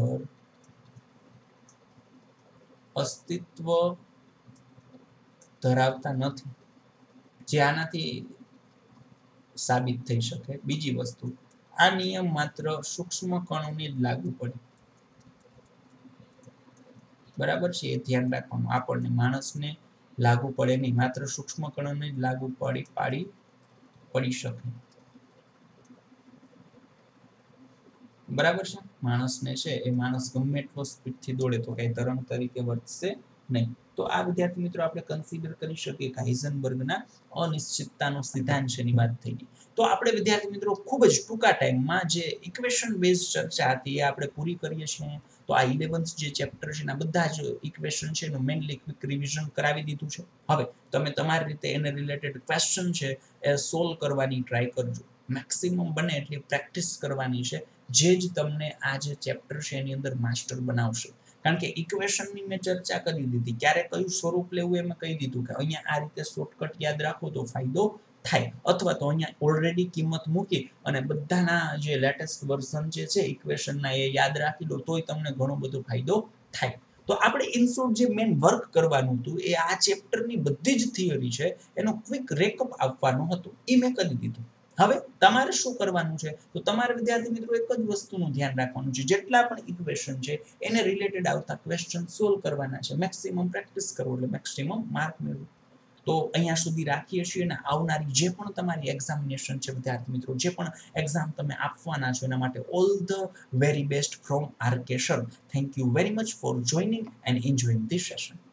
અસ્તિત્વ ધરાવતા નથી, જે આનાથી સાબિત થઈ શકે. બીજી વસ્તુ, આ નિયમ માત્ર સૂક્ષ્મ કણોને જ લાગુ પડે. બરાબર છે? એ ધ્યાન રાખવાનું. આપણને માણસને લાગુ પડે નહીં, માત્ર સૂક્ષ્મ કણોને જ લાગુ પડી શકે. બરાબર છે? માણસને છે એ માણસ ગમે એટલો સ્પીડથી દોડે તો કઈ તરંગ તરીકે વર્તશે નહીં. તો આ વિદ્યાર્થી મિત્રો આપણે કન્સિડર કરી શકીએ કે હાઇઝનબર્ગના અનિશ્ચિતતાનો સિદ્ધાંત છે એની વાત થઈ ગઈ. તો આપણે વિદ્યાર્થી મિત્રો ખૂબ જ ટૂંકા ટાઈમમાં જે ઇક્વેશન બેઝ ચર્ચા હતી એ આપણે પૂરી કરીએ છીએ. તો આ 11th જે ચેપ્ટર છે એના બધા જ ઇક્વેશન છે એનું મેઇનલી ક્વિક રિવિઝન કરાવી દીધું છે. હવે તમે તમારી રીતે એને રિલેટેડ ક્વેશ્ચન છે એ સોલ્વ કરવાની ટ્રાય કરજો. મેક્સિમમ બને એટલી પ્રેક્ટિસ કરવાની છે, જે જ તમને આ જે ચેપ્ટર છે એની અંદર માસ્ટર બનાવશે. કારણ કે ઇક્વેશનની મેં ચર્ચા કરી દીધી, ક્યારે કયું સ્વરૂપ લેવું એ મેં કહી દીધું કે અહીંયા આ રીતે શોર્ટકટ યાદ રાખો તો ફાયદો થાય, અથવા તો અહીંયા ઓલરેડી કિંમત મૂકી અને બધાના જે લેટેસ્ટ વર્ઝન જે છે ઇક્વેશનના એ યાદ રાખી લો તોય તમને ઘણો બધો ફાયદો થાય. તો આપણે ઇન શોર્ટ જે મેઇન વર્ક કરવાનું હતું એ આ ચેપ્ટરની બધી જ થિયરી છે એનો ક્વિક રેકઅપ આપવાનું હતું, એ મેં કરી દીધું. હવે તમારે શું કરવાનું છે, તો તમારે વિદ્યાર્થી મિત્રો એક જ વસ્તુનું ધ્યાન રાખવાનું છે, જેટલા પણ ઇક્વેશન છે એને રિલેટેડ આવતા ક્વેશ્ચન સોલ્વ કરવાના છે. મેક્સિમમ પ્રેક્ટિસ કરો એટલે મેક્સિમમ માર્ક મેળવો. તો અહીંયા સુધી રાખીએ છીએ અને આવનારી જે પણ તમારી એક્ઝામિનેશન છે વિદ્યાર્થી મિત્રો, જે પણ એક્ઝામ તમે આપવાના છો એના માટે all the very best from R K sir. Thank you very much for joining and enjoying this session.